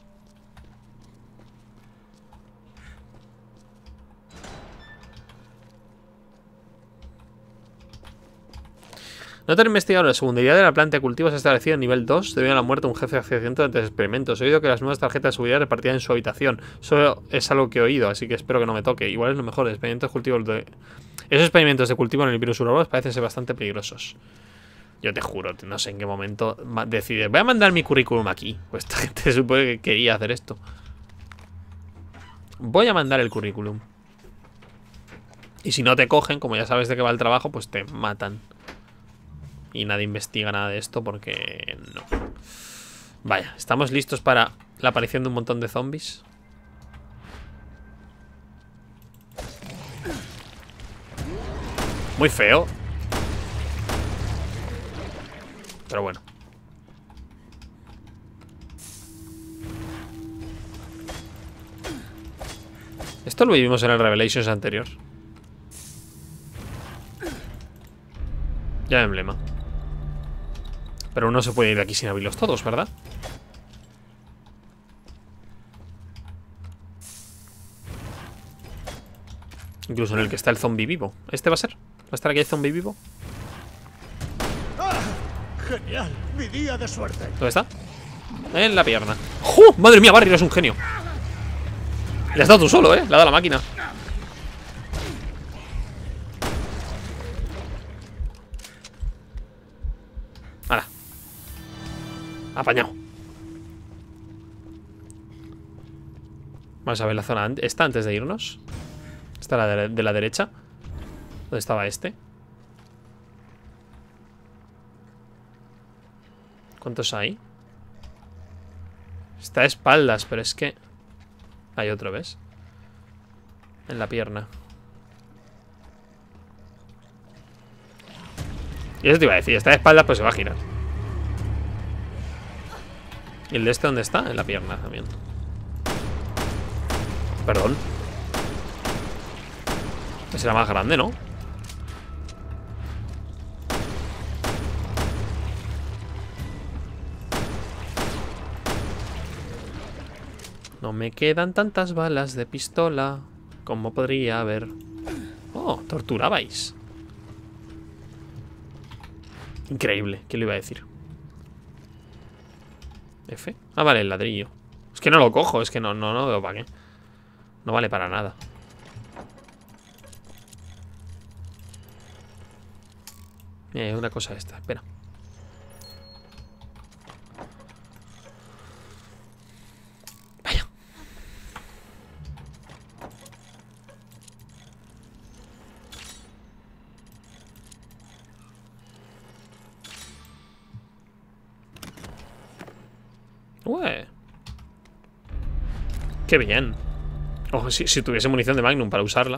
Nota el investigador. La seguridad de la planta de cultivos ha establecido en nivel dos debido a la muerte de un jefe de accidente de experimentos. He oído que las nuevas tarjetas de seguridad repartían en su habitación. Eso es algo que he oído, así que espero que no me toque. Igual es lo mejor. Experimentos de cultivos de... Esos experimentos de cultivo en el virus Uroboros parecen ser bastante peligrosos. Yo te juro, no sé en qué momento decide. Voy a mandar mi currículum aquí. Pues esta gente supone que quería hacer esto. Voy a mandar el currículum. Y si no te cogen, como ya sabes de qué va el trabajo, pues te matan. Y nadie investiga nada de esto porque no. Vaya, ¿estamos listos para la aparición de un montón de zombies? Muy feo. Pero bueno. Esto lo vivimos en el Revelations anterior. Ya emblema. Pero uno se puede ir de aquí sin abrirlos todos, ¿verdad? Incluso en el que está el zombie vivo. ¿Este va a ser? ¿Va a estar aquí el zombie vivo? ¡Ah! ¡Genial! Mi día de suerte. ¿Dónde está? En la pierna. ¡Oh! Madre mía, Barry, eres un genio. Le has dado tú solo, ¿eh? Le ha dado la máquina. Ahora. Apañado. Vamos a ver la zona esta antes de irnos. Esta la de, de la derecha. ¿Dónde estaba este? ¿Cuántos hay? Está de espaldas, pero es que... Hay otro, ¿ves? En la pierna. Y eso te iba a decir, está de espaldas, pues se va a girar. ¿Y el de este dónde está? En la pierna también. Perdón. Ese era más grande, ¿no? No me quedan tantas balas de pistola como podría haber. Oh, torturabais. Increíble, ¿qué le iba a decir? F. Ah, vale, el ladrillo. Es que no lo cojo, es que no, no, no veo para qué. No vale para nada. Eh, una cosa esta, espera. Vaya. Ué. Qué bien. Ojo, si, si tuviese munición de Magnum para usarla.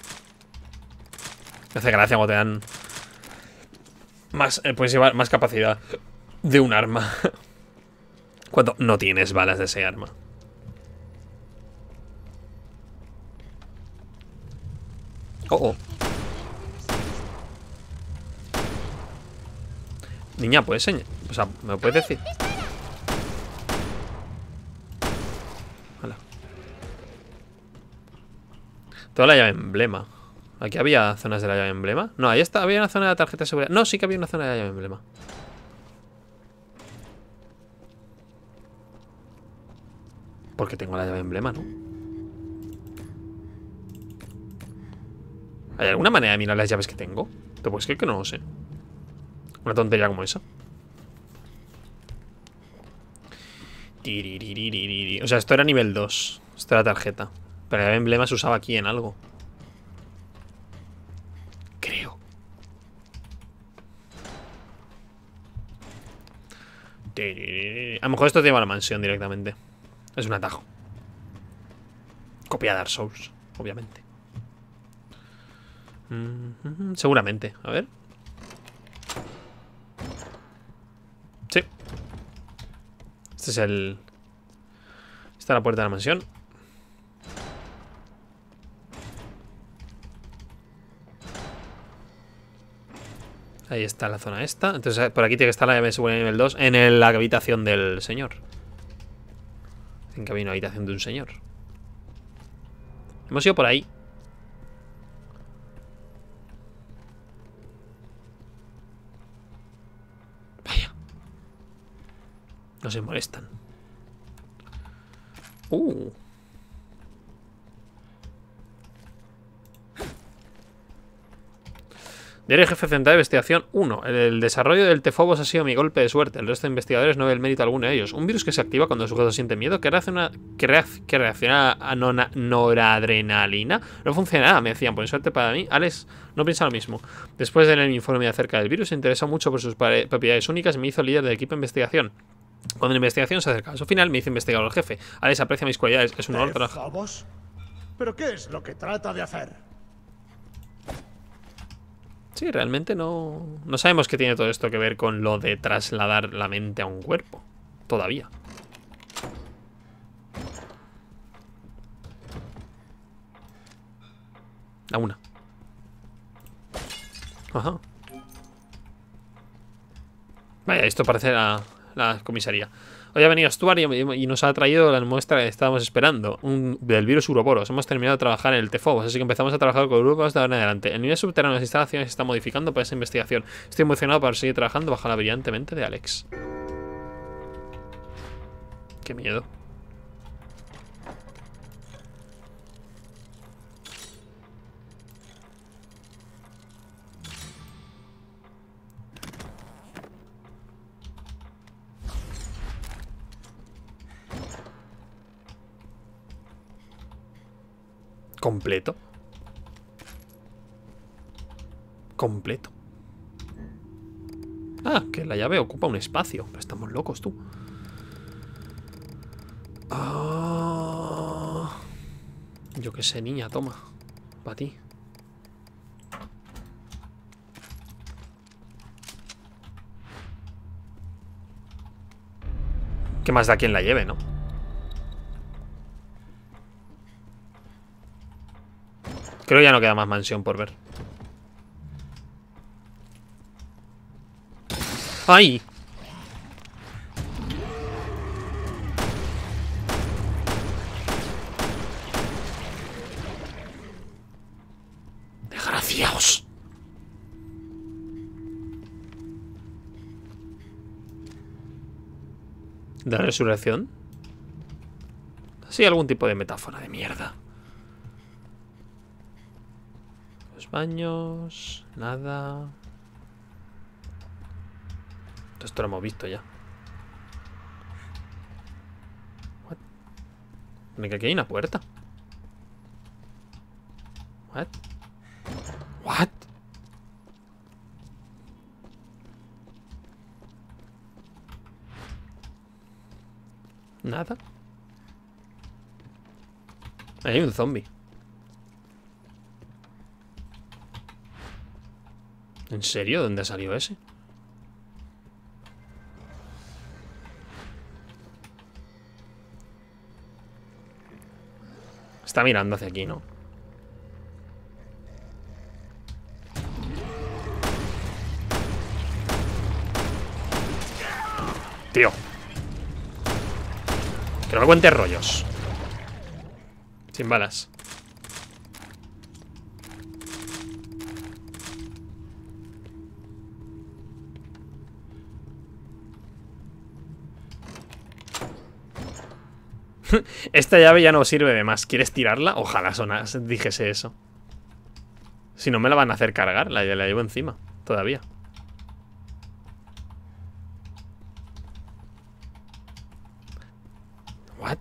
Me hace gracia cuando te dan más, eh, puedes llevar más capacidad de un arma cuando no tienes balas de ese arma. Oh, oh. Niña, ¿puedes enseñar? O sea, ¿me lo puedes decir? Hola. Toda la llave emblema. ¿Aquí había zonas de la llave emblema? No, ahí está, había una zona de la tarjeta de seguridad. No, sí que había una zona de la llave emblema. Porque tengo la llave emblema, ¿no? ¿Hay alguna manera de mirar las llaves que tengo? ¿Te puedes creer que no lo sé? Una tontería como esa. O sea, esto era nivel dos. Esto era tarjeta. Pero la llave emblema se usaba aquí en algo. Creo. A lo mejor esto te lleva a la mansión directamente. Es un atajo. Copia de Dark Souls, obviamente. Mm-hmm, seguramente. A ver. Sí. Este es el... Esta es la puerta de la mansión. Ahí está la zona esta. Entonces por aquí tiene que estar la llave de seguridad nivel dos. En el, la habitación del señor. En que había una habitación de un señor. Hemos ido por ahí. Vaya. No se molestan. Uh. Diario jefe central de investigación uno. El, el desarrollo del T-Phobos ha sido mi golpe de suerte. El resto de investigadores no ve el mérito alguno de ellos. Un virus que se activa cuando el sujeto siente miedo, que reacciona, que reacc que reacciona a nona noradrenalina. No funciona nada, me decían. Por suerte para mí, Alex no piensa lo mismo. Después de leer mi informe acerca del virus, se interesó mucho por sus propiedades únicas y me hizo líder del equipo de investigación. Cuando la investigación se acerca a su final, me hizo investigador jefe. Alex aprecia mis cualidades. Es un honor trabajar. ¿Pero qué es lo que trata de hacer? Sí, realmente no... No sabemos qué tiene todo esto que ver con lo de trasladar la mente a un cuerpo. Todavía. A una. Ajá. Vaya, esto parece la, la comisaría. Hoy ha venido Stuart y, y nos ha traído la muestra que estábamos esperando, un, del virus Uroboros. Hemos terminado de trabajar en el T-Phobos, así que empezamos a trabajar con Uroboros de ahora en adelante. El nivel subterráneo de las instalaciones se está modificando para esa investigación. Estoy emocionado para seguir trabajando bajo la brillantemente de Alex. Qué miedo. Completo. Completo. Ah, que la llave ocupa un espacio. Pero estamos locos, tú. Ah, yo qué sé, niña, toma. Para ti. ¿Qué más da quien la lleve, no? Creo que ya no queda más mansión por ver. ¡Ay! ¡Desgraciados! ¿De resurrección? Sí, algún tipo de metáfora de mierda. Los baños... Nada... Esto lo hemos visto ya. What? Pone que aquí hay una puerta. What? What? Nada. Hay un zombie. ¿En serio? ¿Dónde ha salido ese? Está mirando hacia aquí, ¿no? Tío. Que no me cuentes rollos. Sin balas. Esta llave ya no sirve de más. ¿Quieres tirarla? Ojalá sonas, dijese eso. Si no me la van a hacer cargar. La, la llevo encima, todavía. What?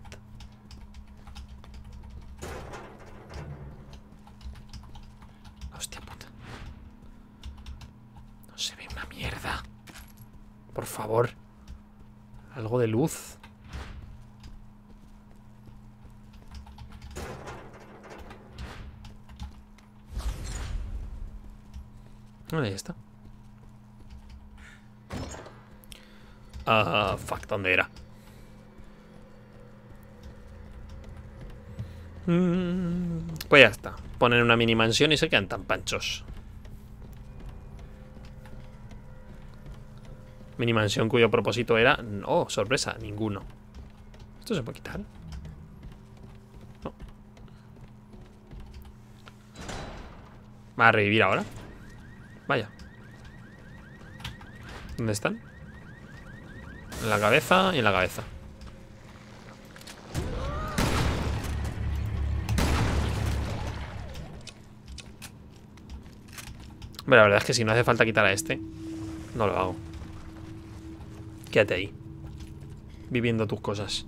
Hostia puta. No se ve una mierda. Por favor. Algo de luz. Ahí está. Ah, uh, fuck, ¿dónde era? Mm, pues ya está. Ponen una mini mansión y se quedan tan panchos. Mini mansión cuyo propósito era... Oh, sorpresa, ninguno. ¿Esto se puede quitar? No. ¿Va a revivir ahora? Vaya. ¿Dónde están? En la cabeza y en la cabeza. Pero la verdad es que si no hace falta quitar a este, no lo hago. Quédate ahí, viviendo tus cosas.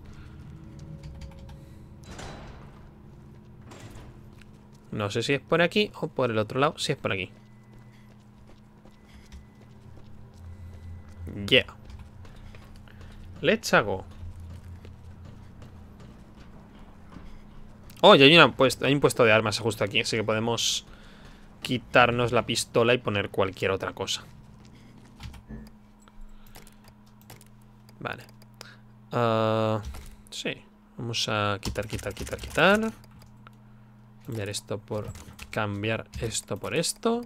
No sé si es por aquí o por el otro lado. Si es por aquí. Yeah. Let's go. Oh, y hay, una puesto, hay un puesto de armas justo aquí. Así que podemos quitarnos la pistola y poner cualquier otra cosa. Vale. Uh, sí. Vamos a quitar, quitar, quitar, quitar. Cambiar esto por... Cambiar esto por esto.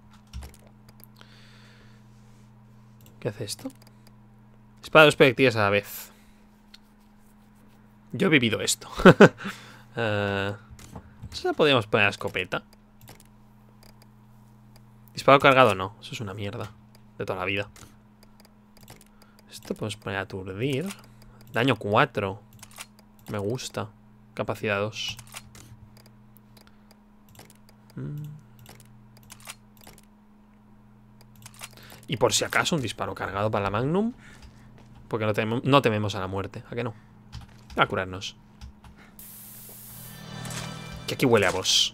¿Qué hace esto? Dispara dos proyectiles a la vez. Yo he vivido esto. uh, ¿Eso podríamos poner la escopeta? Disparo cargado no. Eso es una mierda. De toda la vida. Esto podemos poner a aturdir. Daño cuatro. Me gusta. Capacidad dos. Mm. Y por si acaso un disparo cargado para la Magnum. Porque no, tememos, no tememos a la muerte. ¿A qué no? A curarnos. Que aquí huele a boss.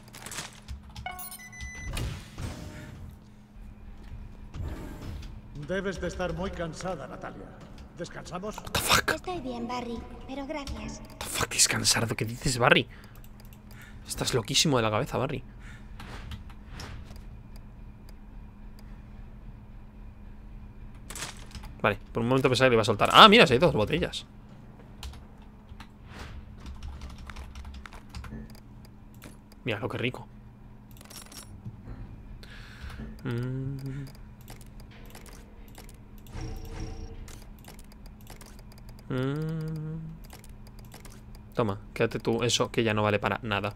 Debes de estar muy cansada, Natalia. ¿Descansamos? What the fuck? Estoy bien, Barry, pero gracias. What the fuck, descansar. ¿Qué dices, Barry? Estás loquísimo de la cabeza, Barry. Vale, por un momento pensaba que le iba a soltar. Ah, mira, se hay dos botellas. Mira, lo que rico. Mm. Mm. Toma, quédate tú. Eso que ya no vale para nada.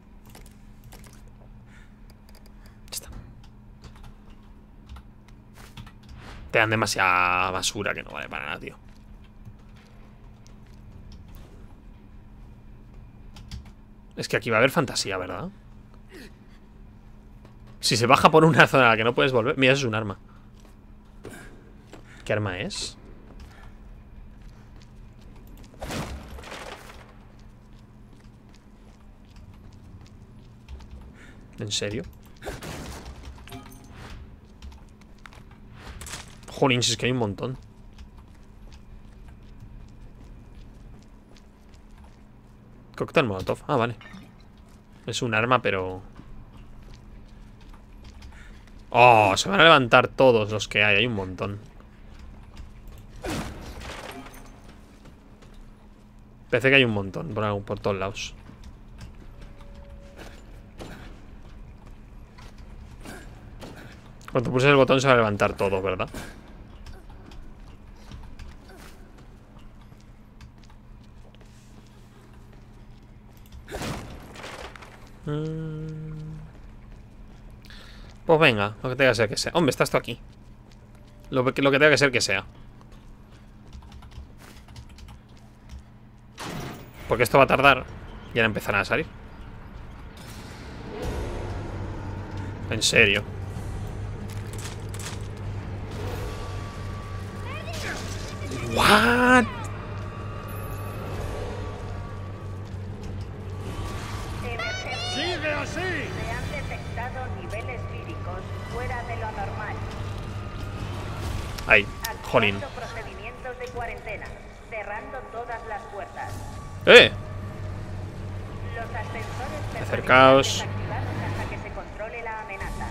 Ya está. Te dan demasiada basura que no vale para nada, tío. Es que aquí va a haber fantasía, ¿verdad? Si se baja por una zona a la que no puedes volver. Mira, eso es un arma. ¿Qué arma es? ¿En serio? Jolín, si es que hay un montón. Cóctel molotov. Ah, vale. Es un arma, pero... Oh, se van a levantar todos los que hay. Hay un montón. Parece que hay un montón por, por todos lados. Cuando pulses el botón se va a levantar todo, ¿verdad? Pues venga, lo que tenga que ser que sea. Hombre, está esto aquí. Lo que, lo que tenga que ser que sea. Porque esto va a tardar. Y ahora empezarán a salir. En serio. What? ¡Sigue así! Se han detectado niveles víricos fuera de lo normal. Ay, jolín. Activando procedimientos de cuarentena, cerrando todas las puertas. ¡Eh! Los ascensores Acercaos. desactivados hasta que se controle la amenaza.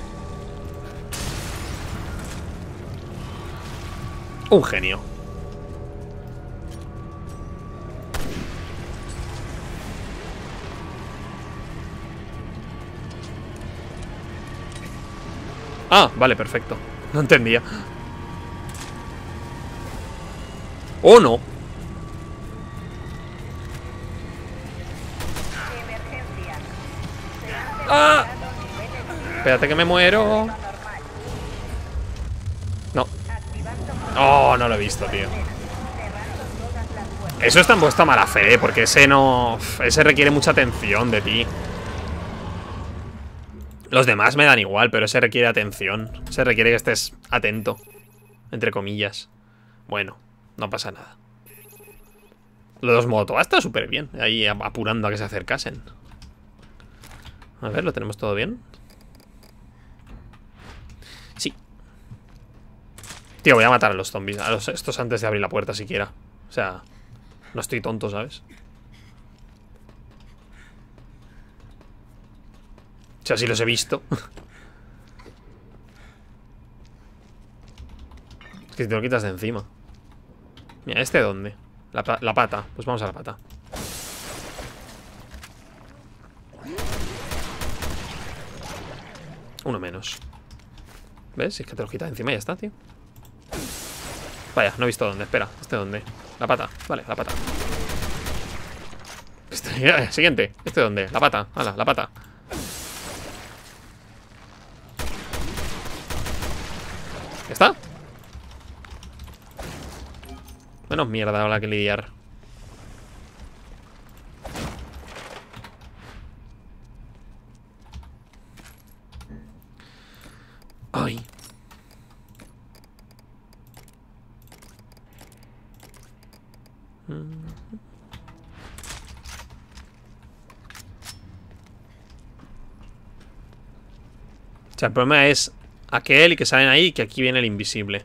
Un genio. Ah, vale, perfecto. No entendía. ¡Oh, no! Emergencia. Se han ¡Ah! detectado niveles víricos Espérate que me muero. fuera de lo normal. No. Activando Oh, no lo he visto, tío. cerrando todas las puertas. Eso está en vuestra mala fe, ¿eh? Porque ese no... Ese requiere mucha atención de ti. Los demás me dan igual, pero ese requiere atención. Se requiere que estés atento. Entre comillas. Bueno, no pasa nada. Lo de los Molotov está súper bien. Ahí apurando a que se acercasen. A ver, ¿lo tenemos todo bien? Sí. Tío, voy a matar a los zombies. A los, estos antes de abrir la puerta siquiera. O sea, no estoy tonto, ¿sabes? O sea, sí los he visto. Es que si te lo quitas de encima. Mira, ¿este dónde? La, la pata. Pues vamos a la pata. Uno menos. ¿Ves? Es que te lo quitas de encima y ya está, tío. Vaya, no he visto dónde. Espera, ¿este dónde? La pata. Vale, la pata. Este, siguiente. ¿Este dónde? La pata. Hala, la pata. ¿Está? Menos mierda con la que lidiar. Ay. O sea, el problema es aquel y que salen ahí, que aquí viene el invisible.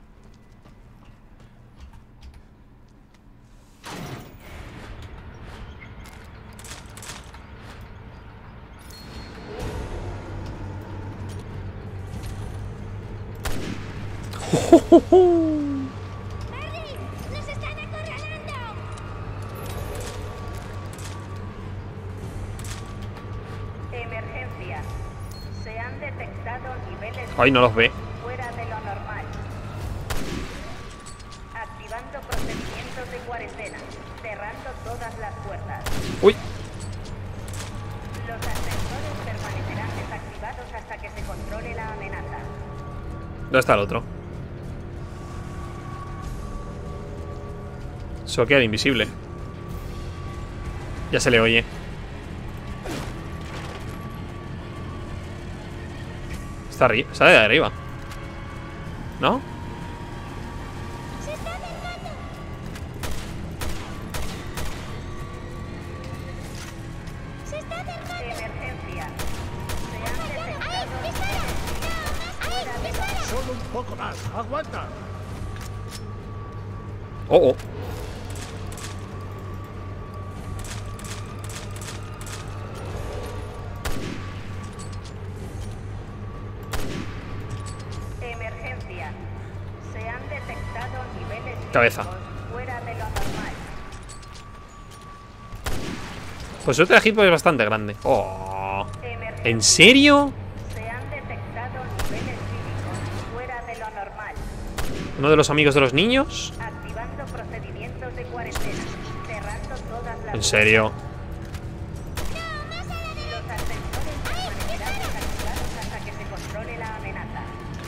¡Barry! ¡Nos están acorralando! Emergencia. Se han detectado niveles Ay, no los ve. fuera de lo normal. Activando procedimientos de cuarentena. Cerrando todas las puertas. Uy. Los ascensores permanecerán desactivados hasta que se controle la amenaza. ¿Dónde está el otro? Solo queda el invisible. Ya se le oye. Está arriba. Está de arriba. ¿No? ¡Se está acercando! ¡Se está acercando! Emergencia. Se han detectado ¡Ahí! ¡Dispara! ¡Ahí! ¡Dispara! Solo un poco más. ¡Aguanta! Oh, oh. Emergencia. Se han detectado niveles Cabeza. críticos fuera de lo normal. Pues otro de hitbox es bastante grande. Oh. Emergencia. ¿En serio? Se han detectado niveles críticos fuera de lo normal. ¿Uno de los amigos de los niños? Activando procedimientos de cuarentena. Cerrando todas las ¿En serio? Los ascensores permanecerán desactivados hasta que se controle la amenaza.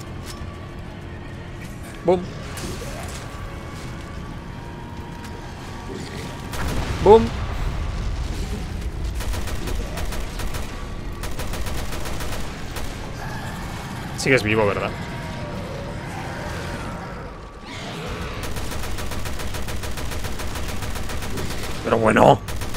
Boom. Boom. Sigues vivo, ¿verdad? Pero bueno.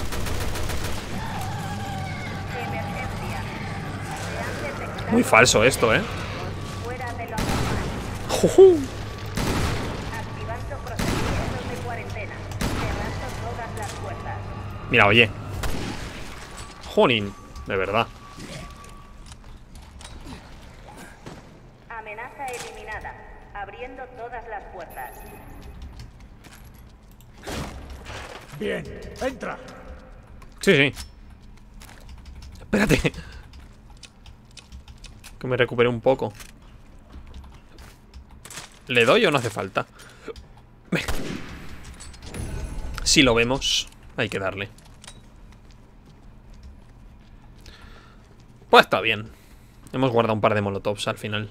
Emergencia. Se han detectado Muy falso esto, ¿eh? fuera de lo normal. Jujú. Activando procedimientos de cuarentena. Cerrando todas las puertas. Mira, oye. Jolín, de verdad. Amenaza eliminada. Abriendo todas las puertas. Bien, entra. Sí, sí. Espérate. Que me recupere un poco. ¿Le doy o no hace falta? Si lo vemos, hay que darle. Pues está bien. Hemos guardado un par de molotovs al final.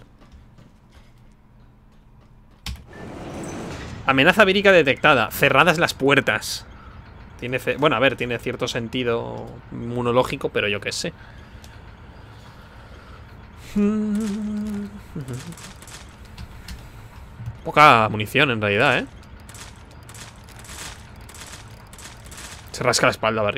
Amenaza vírica detectada. Cerradas las puertas. Tiene ce- bueno, a ver, tiene cierto sentido inmunológico, pero yo qué sé. Poca munición en realidad, ¿eh? Se rasca la espalda, Barry.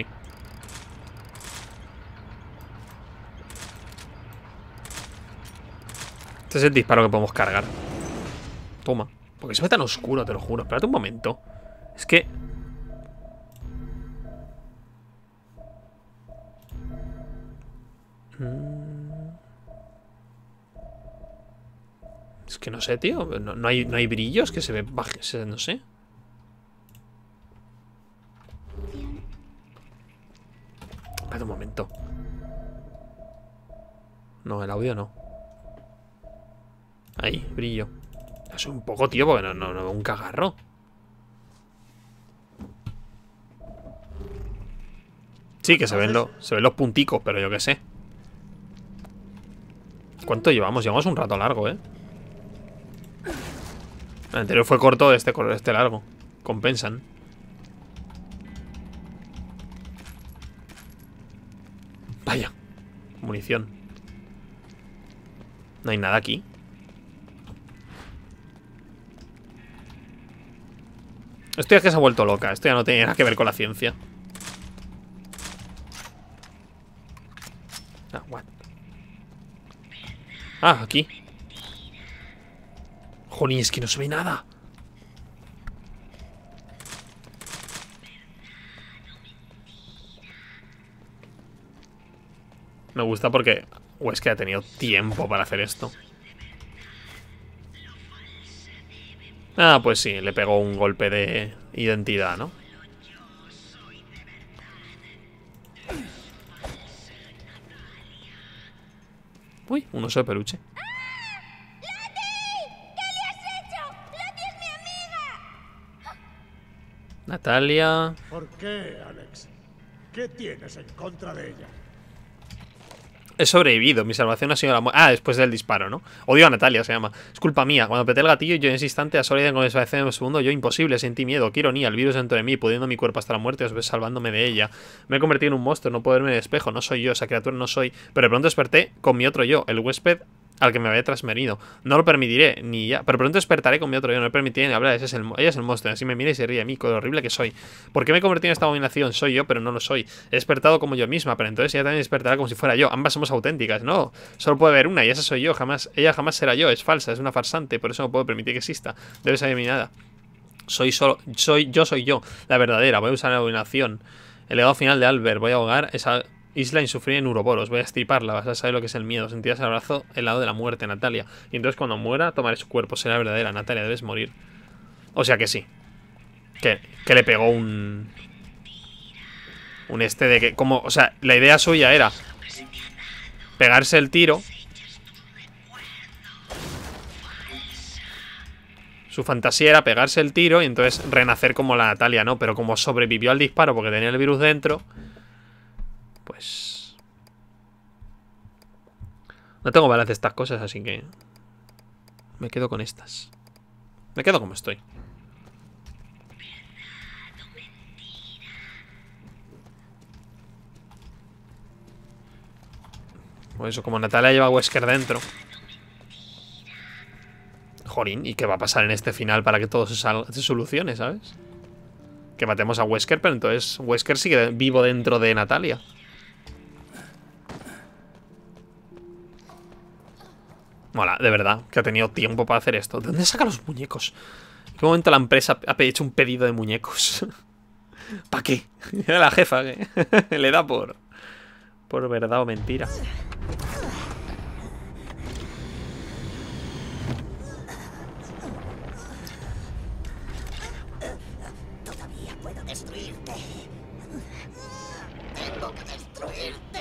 Este es el disparo que podemos cargar. Toma. Porque se ve tan oscuro, te lo juro. Espérate un momento. Es que... Es que no sé, tío. No, no hay, no hay brillos que se ve baje, se- no sé. Espera un momento. No, el audio no. Ahí, brillo. Ya soy un poco, tío, porque no, no, no veo un cagarro. Sí, que se ven, lo- se ven los punticos, pero yo qué sé. ¿Cuánto llevamos? Llevamos un rato largo, ¿eh? El anterior fue corto, este, cor- este largo. compensan. Vaya. Munición. No hay nada aquí. Esto ya que se ha vuelto loca. Esto ya no tiene nada que ver con la ciencia. Ah, what? Ah, aquí. Jolín, es que no se ve nada. Me gusta porque Wesker ha tenido tiempo para hacer esto. Ah, pues sí, le pegó un golpe de identidad, ¿no? Uy, un oso de peluche. Natalia. ¿Por qué, Alex? ¿Qué tienes en contra de ella? He sobrevivido, mi salvación ha sido la muerte. Ah, después del disparo, ¿no? Odio a Natalia, se llama. Es culpa mía. Cuando apreté el gatillo, yo en ese instante, a sólida con desvanecimiento en un segundo, yo imposible, sentí miedo, qué ironía, el virus dentro de mí, pudiendo mi cuerpo hasta la muerte, os ves salvándome de ella. Me he convertido en un monstruo, no puedo verme en el espejo, no soy yo, esa criatura no soy. Pero de pronto desperté con mi otro yo, el huésped al que me había transmerido. No lo permitiré, ni ya. Pero pronto despertaré con mi otro yo, no le permitiré ni hablar. Ese es el, ella es el monstruo, así me mira y se ríe a mí, con lo horrible que soy. ¿Por qué me he convertido en esta abominación? Soy yo, pero no lo soy. He despertado como yo misma, pero entonces ella también despertará como si fuera yo. Ambas somos auténticas, no. Solo puede haber una y esa soy yo, jamás. Ella jamás será yo, es falsa, es una farsante, por eso no puedo permitir que exista. Debe ser eliminada. Soy solo, soy, yo soy yo, la verdadera. Voy a usar la abominación. El legado final de Albert, voy a ahogar esa isla insufrida en uroboros, voy a estriparla, vas a saber lo que es el miedo, sentirás el abrazo helado de la muerte, Natalia. Y entonces cuando muera, tomaré su cuerpo, será verdadera, Natalia, debes morir. O sea que sí. Que, que le pegó un... Un este de que, como, o sea, la idea suya era pegarse el tiro. Su fantasía era pegarse el tiro y entonces renacer como la Natalia, ¿no? Pero como sobrevivió al disparo porque tenía el virus dentro, pues... No tengo balas de estas cosas, así que... Me quedo con estas. Me quedo como estoy. Pues eso, como Natalia lleva a Wesker dentro. Jorín, ¿y qué va a pasar en este final para que todo se, salga, se solucione, ¿sabes? Que matemos a Wesker, pero entonces Wesker sigue vivo dentro de Natalia. Mola, de verdad, que ha tenido tiempo para hacer esto. ¿De dónde saca los muñecos? ¿En qué momento la empresa ha hecho un pedido de muñecos? ¿Para qué? Era la jefa que le da por... Por verdad o mentira. Todavía puedo destruirte. Tengo que destruirte.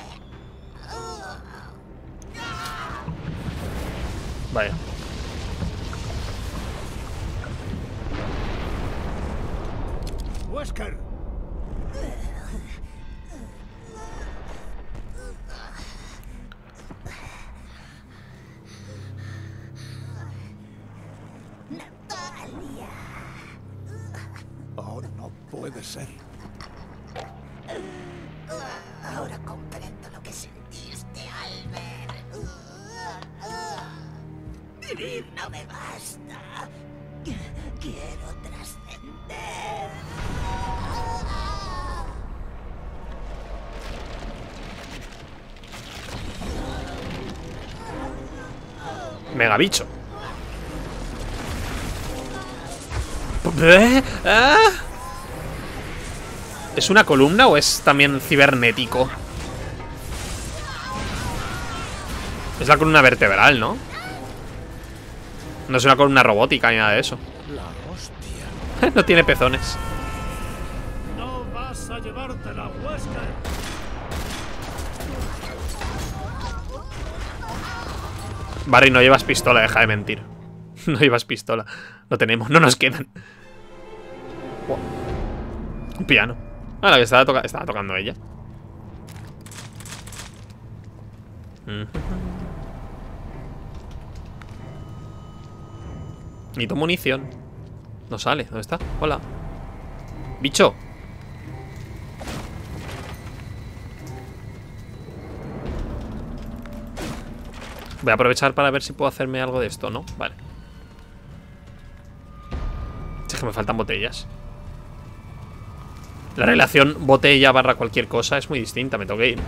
Vaya. Wesker. Natalia. Oh, no puede ser. Ahora comprendo lo que sentiste, Albert. Vivir no me basta. Quiero trascender. Mega bicho. ¿Eh? ¿Ah? ¿Es una columna o es también cibernético? Es la columna vertebral, ¿no? No es una columna robótica ni nada de eso. La hostia. No tiene pezones. No vas a llevártela, Wesker. Barry, no llevas pistola, deja de mentir. No llevas pistola. No tenemos, no nos quedan. Wow. Un piano. Ah, la que estaba, toca estaba tocando ella. Mm. Necesito munición. No sale, ¿dónde está? Hola. Bicho. Voy a aprovechar para ver si puedo hacerme algo de esto, ¿no? Vale. Es que me faltan botellas. La relación botella barra cualquier cosa es muy distinta. Me tengo que ir.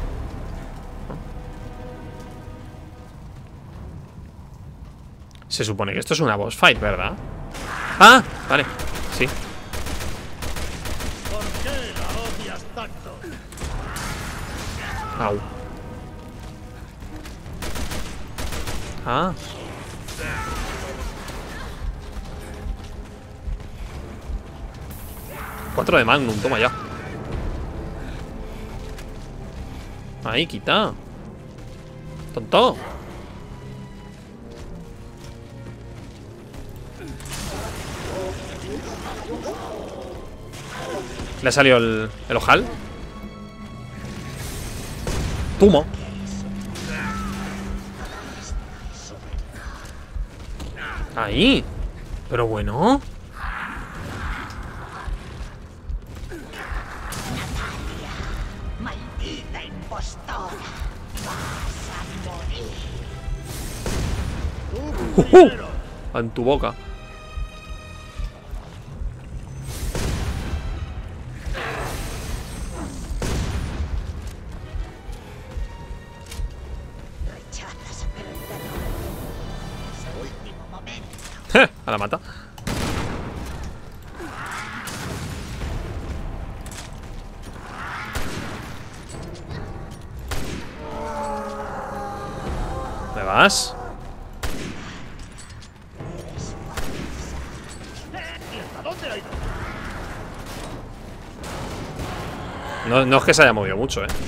Se supone que esto es una boss fight, ¿verdad? Ah, vale. Sí. ¿Por qué la odias tanto? Au. Ah. Cuatro de Magnum, toma ya. Ahí, quita. Tonto. Le ha salido el, el ojal. Tumo. Ahí. Pero bueno. Maldita impostora. Vas a morir. Uh -huh. En tu boca. Rechazas a perder. Su último momento. A la mata. ¿Me vas? No, no es que se haya movido mucho, eh.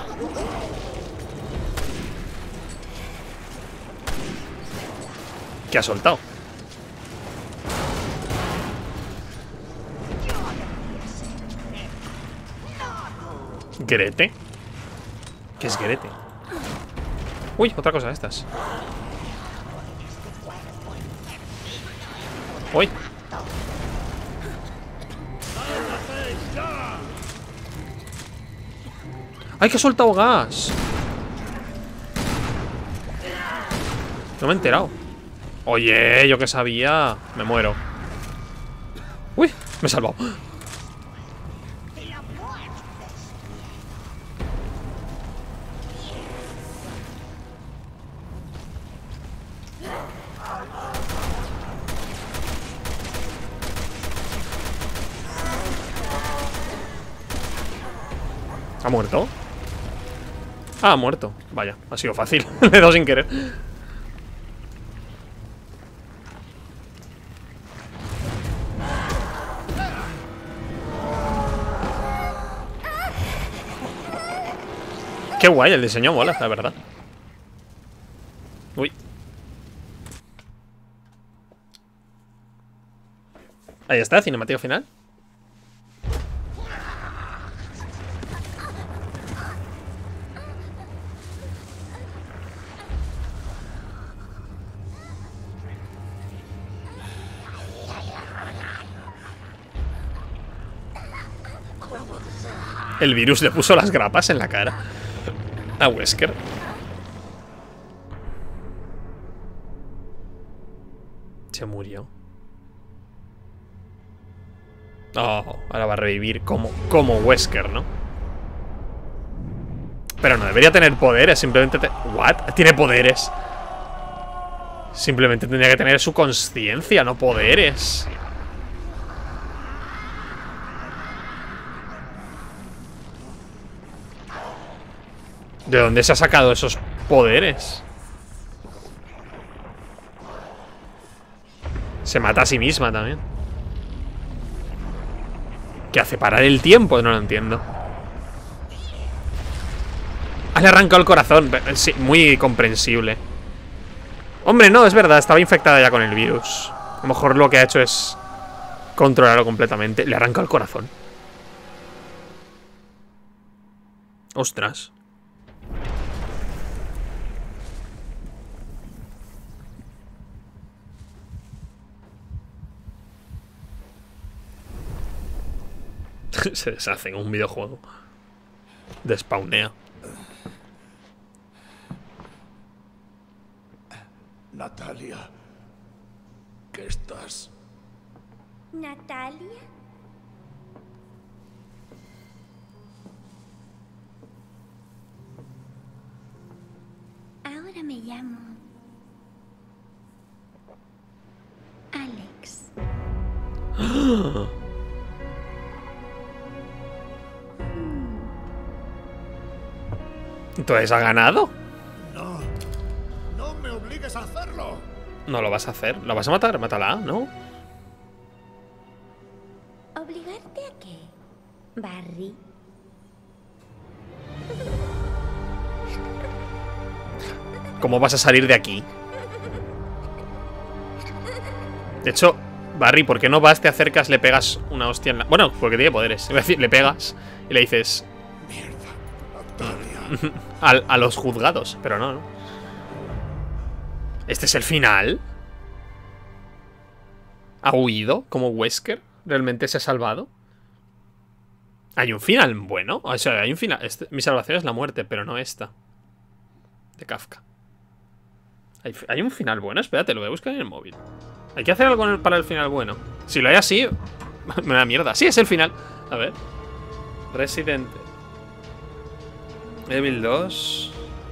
¿Qué ha soltado? ¿Grete? ¿Qué es Grete? Uy, otra cosa de estas. Uy. ¡Ay, que ha soltado gas! No me he enterado. Oye, yo que sabía. Me muero. Uy, me he salvado. ¿Ha muerto? Ah, ha muerto. Vaya, ha sido fácil. Le he dado sin querer. Qué guay, el diseño mola, la verdad. Uy. Ahí está, cinemático final. El virus le puso las grapas en la cara a Wesker. Se murió. Oh, ahora va a revivir como, como Wesker, ¿no? Pero no debería tener poderes, simplemente... Te... ¿What? Tiene poderes. Simplemente tendría que tener su consciencia, no poderes. ¿De dónde se ha sacado esos poderes? Se mata a sí misma también. ¿Qué hace? ¿Parar el tiempo? No lo entiendo. Ah, le ha arrancado el corazón. Sí, muy comprensible. Hombre, no, es verdad. Estaba infectada ya con el virus. A lo mejor lo que ha hecho es controlarlo completamente. Le ha arrancado el corazón. Ostras. Se deshace en un videojuego. Despawnea. Natalia, ¿qué estás? ¿Natalia? Ahora me llamo Alex. ¿Entonces ha ganado? No, no me obligues a hacerlo. No lo vas a hacer. ¿Lo vas a matar? Mátala, ¿no? ¿Obligarte a qué, Barry? ¿Cómo vas a salir de aquí? De hecho, Barry, ¿por qué no vas, te acercas, le pegas una hostia en la... Bueno, porque tiene poderes. Iba a decir, le pegas y le dices... Mierda, Natalia. a, a los juzgados, pero no, no. ¿Este es el final? ¿Ha huido como Wesker? ¿Realmente se ha salvado? ¿Hay un final bueno? O sea, hay un final... Este, mi salvación es la muerte, pero no esta. De Kafka. ¿Hay, ¿Hay un final bueno? Espérate, lo voy a buscar en el móvil. ¿Hay que hacer algo en el, para el final bueno? Si lo hay así, me da mierda. Sí, es el final. A ver. Resident Evil dos.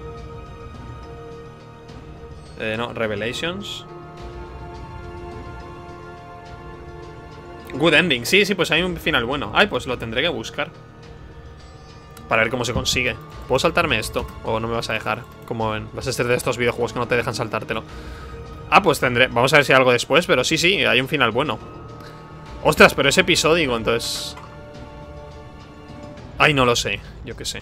Eh, no, Revelations. Good ending. Sí, sí, pues hay un final bueno. Ay, pues lo tendré que buscar. Para ver cómo se consigue. ¿Puedo saltarme esto? ¿O no me vas a dejar? Como ven, vas a ser de estos videojuegos que no te dejan saltártelo. Ah, pues tendré... Vamos a ver si hay algo después, pero sí, sí, hay un final bueno. Ostras, pero es episódico, entonces... Ay, no lo sé. Yo qué sé.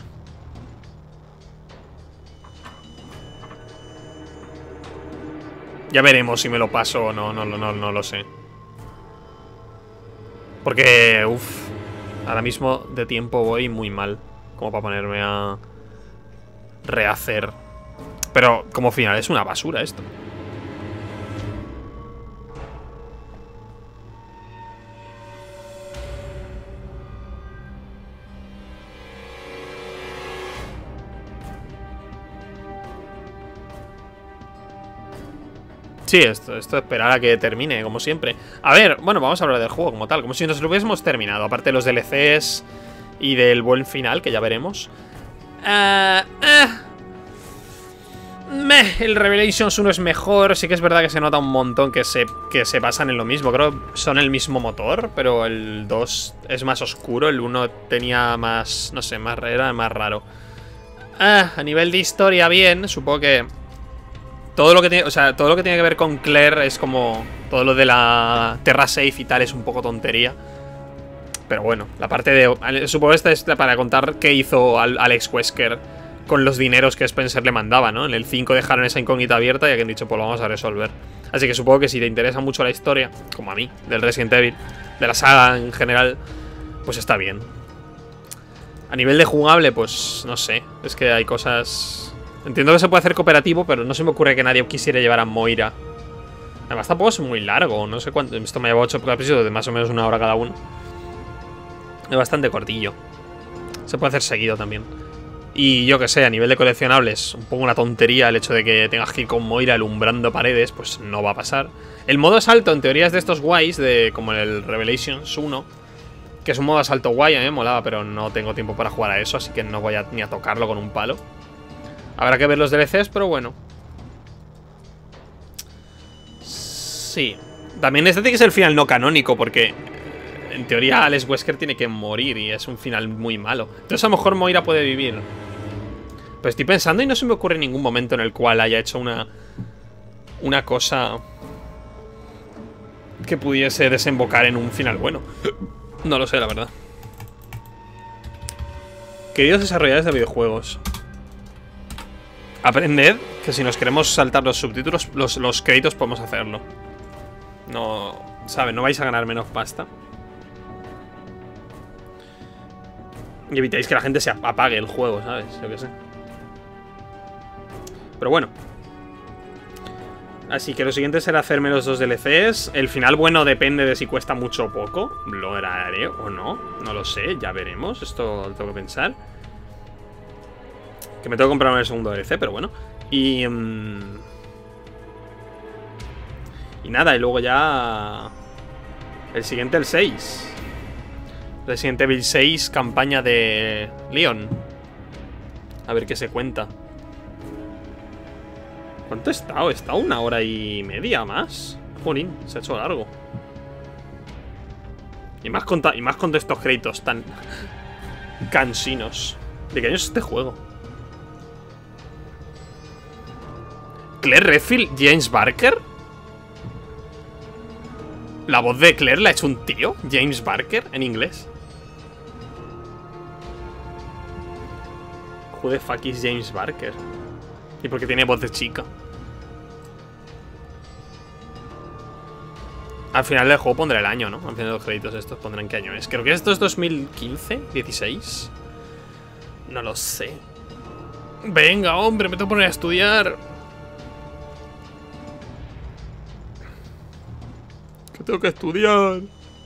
Ya veremos si me lo paso o no, no, no, no, no lo sé. Porque, uff, ahora mismo de tiempo voy muy mal. Como para ponerme a rehacer. Pero como final es una basura esto. Sí, esto, esto esperar a que termine, como siempre. A ver, bueno, vamos a hablar del juego como tal. Como si nos lo hubiésemos terminado. Aparte de los D L Cs y del buen final, que ya veremos. Uh, eh. Meh, el Revelations uno es mejor. Sí que es verdad que se nota un montón que se, que se basan en lo mismo. Creo que son el mismo motor, pero el dos es más oscuro. El uno tenía más, no sé, más, era más raro. Ah, a nivel de historia, bien. Supongo que... Todo lo que tiene, o sea, todo lo que tiene que ver con Claire es como... Todo lo de la Terra Safe y tal es un poco tontería. Pero bueno, la parte de... Supongo que esta es para contar qué hizo Alex Wesker con los dineros que Spencer le mandaba, ¿no? En el cinco dejaron esa incógnita abierta y aquí han dicho, pues lo vamos a resolver. Así que supongo que si te interesa mucho la historia, como a mí, del Resident Evil, de la saga en general, pues está bien. A nivel de jugable, pues no sé. Es que hay cosas... Entiendo que se puede hacer cooperativo, pero no se me ocurre que nadie quisiera llevar a Moira. Además tampoco es muy largo, no sé cuánto. Esto me ha llevado ocho episodios de más o menos una hora cada uno. Es bastante cortillo. Se puede hacer seguido también. Y yo que sé, a nivel de coleccionables, un poco una tontería el hecho de que tengas que ir con Moira alumbrando paredes, pues no va a pasar. El modo asalto en teoría es de estos guays, de como en el Revelations uno, que es un modo asalto guay, a mí me molaba, pero no tengo tiempo para jugar a eso, así que no voy a, ni a tocarlo con un palo. Habrá que ver los D L Cs, pero bueno. Sí. También este tiene que ser el final no canónico, porque en teoría Alex Wesker tiene que morir y es un final muy malo. Entonces a lo mejor Moira puede vivir. Pero estoy pensando y no se me ocurre ningún momento en el cual haya hecho una... Una cosa... que pudiese desembocar en un final bueno. No lo sé, la verdad. Queridos desarrolladores de videojuegos, aprended que si nos queremos saltar los subtítulos, los, los créditos, podemos hacerlo. No, ¿sabes? No vais a ganar menos pasta. Y evitáis que la gente se apague el juego, ¿sabes? Yo qué sé. Pero bueno. Así que lo siguiente será hacerme los dos D L Cs. El final bueno depende de si cuesta mucho o poco. Lo haré o no. No lo sé, ya veremos. Esto lo tengo que pensar. Que me tengo que comprar el segundo D L C, pero bueno. Y... Um, y nada, y luego ya... El siguiente, el seis. Resident Evil seis, campaña de Leon. A ver qué se cuenta. ¿Cuánto he estado? He estado una hora y media más. Jolín, se ha hecho largo. Y más con, y más con estos créditos tan cansinos. ¿De qué año es este juego? Claire Redfield, James Barker. ¿La voz de Claire la ha hecho un tío? James Barker, en inglés. Who the fuck is James Barker? ¿Y por qué tiene voz de chica? Al final del juego pondré el año, ¿no? Al final de los créditos estos pondrán qué año es. Creo que esto es dos mil quince, dieciséis. No lo sé. Venga, hombre, me tengo que poner a estudiar. Que tengo que estudiar.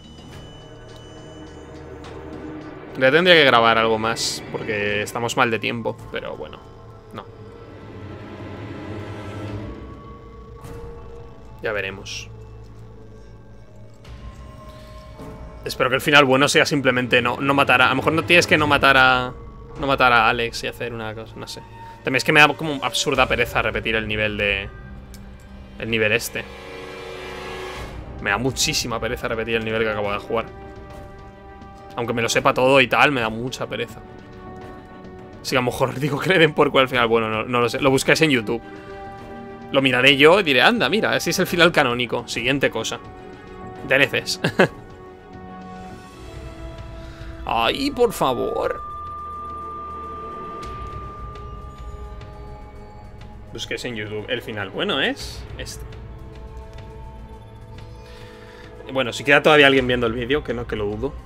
Ya tendría que grabar algo más, porque estamos mal de tiempo, pero bueno, no. Ya veremos. Espero que el final bueno sea simplemente no, no matar a... A lo mejor no tienes que no matar a... No matar a Alex y hacer una cosa, no sé. También es que me da como absurda pereza repetir el nivel de... El nivel este. Me da muchísima pereza repetir el nivel que acabo de jugar. Aunque me lo sepa todo y tal, me da mucha pereza. Si a lo mejor digo que le den por cuál al final. Bueno, no, no lo sé. Lo buscáis en YouTube. Lo miraré yo y diré, anda, mira, así es el final canónico. Siguiente cosa. D L Cs. Ay, por favor. Busquéis en YouTube. El final bueno es este. Bueno, si queda todavía alguien viendo el vídeo, que no, que lo dudo.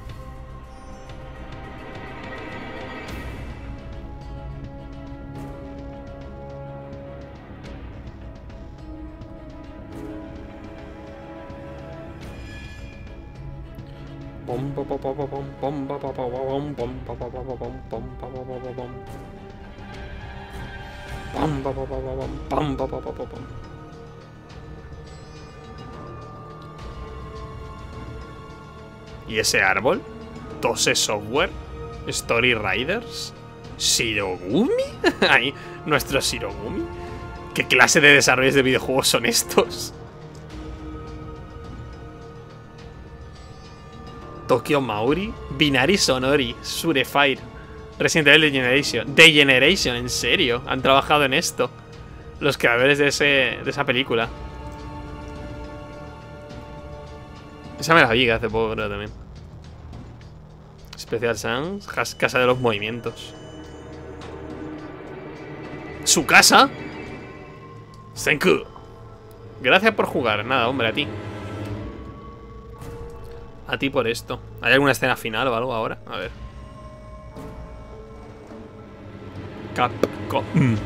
¿Y ese árbol? Tose Software, Story Riders, Shirogumi. Ahí, nuestro Shirogumi. ¿Qué clase de desarrollos de videojuegos son estos? Tokyo Maori, Binary Sonori, Surefire, Resident Evil Degeneration. Degeneration, ¿en serio? Han trabajado en esto los creadores de, ese, de esa película. Esa me la vi hace poco, creo, también. Special Sans, Casa de los Movimientos. ¿Su casa? Senku. Gracias por jugar. Nada, hombre, a ti. A ti por esto. ¿Hay alguna escena final o algo ahora? A ver. Capcom.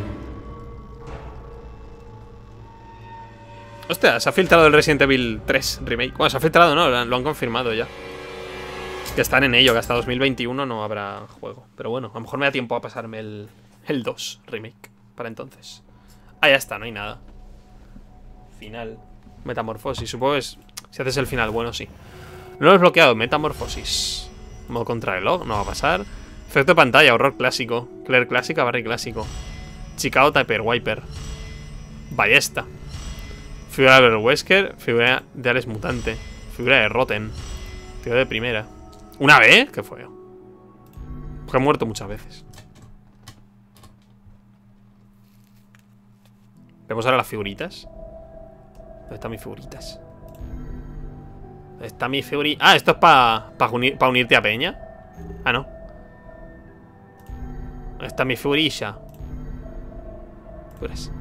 Hostia, se ha filtrado el Resident Evil tres Remake. Bueno, se ha filtrado, no, lo han confirmado ya. Que están en ello, que hasta dos mil veintiuno no habrá juego. Pero bueno, a lo mejor me da tiempo a pasarme el, el dos Remake para entonces. Ah, ya está, no hay nada. Final. Metamorfosis, supongo que es... Si haces el final, bueno, sí. No lo he desbloqueado, Metamorfosis. Modo contrarreloj, no va a pasar. Efecto de pantalla, horror clásico. Claire clásica, Barry clásico. Chicao, Typer, Wiper. Ballesta. Figura de Wesker, figura de Alex Mutante. Figura de Rotten. Figura de primera. ¿Una vez? ¿Qué fue? Porque he muerto muchas veces. Vemos ahora las figuritas. ¿Dónde están mis figuritas? ¿Dónde está mi figurita? Ah, esto es para pa unir, pa unirte a Peña. Ah, no. ¿Dónde está mi figurilla? Figuras.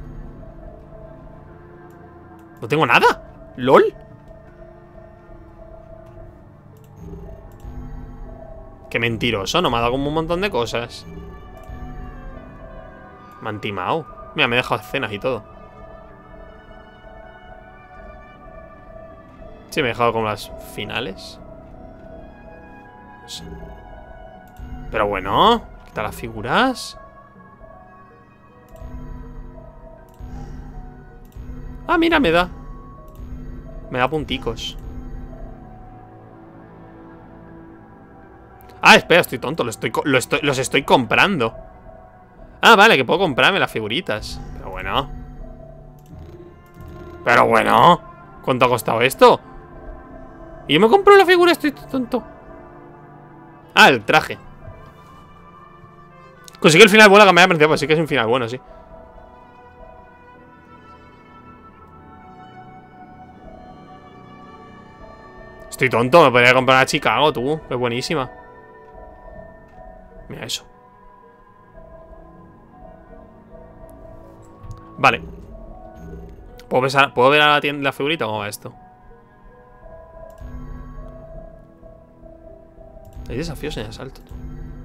No tengo nada. ¿Lol? Qué mentiroso. No me ha dado como un montón de cosas. Me han timado. Mira, me he dejado escenas y todo. Sí, me he dejado con las finales. No sé. Pero bueno, quita las figuras. Ah, mira, me da. Me da punticos. Ah, espera, estoy tonto. Lo estoy, lo estoy, los estoy comprando. Ah, vale, que puedo comprarme las figuritas. Pero bueno. Pero bueno. ¿Cuánto ha costado esto? Y yo me compro la figura, estoy tonto. Ah, el traje. Conseguí el final bueno, que me había parecido. Pues sí que es un final bueno, sí. Estoy tonto, me podría comprar a Chicago, tú. Es buenísima. Mira eso. Vale. ¿Puedo, besar, ¿Puedo ver a la, tienda, la figurita o cómo va esto? Hay desafíos en asalto, tú.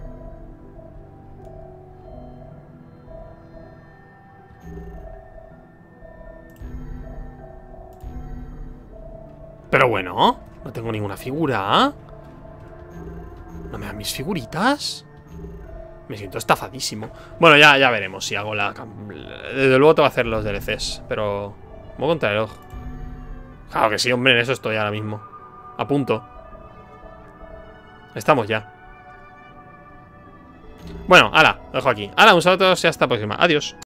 Pero bueno, no tengo ninguna figura. ¿No me dan mis figuritas? Me siento estafadísimo. Bueno, ya, ya veremos si hago la... Desde luego tengo que hacer los D L Cs. Pero... Voy contra el ojo. Claro que sí, hombre, en eso estoy ahora mismo. A punto. Estamos ya. Bueno, ala, lo dejo aquí. Ala, un saludo a todos y hasta la próxima. Adiós.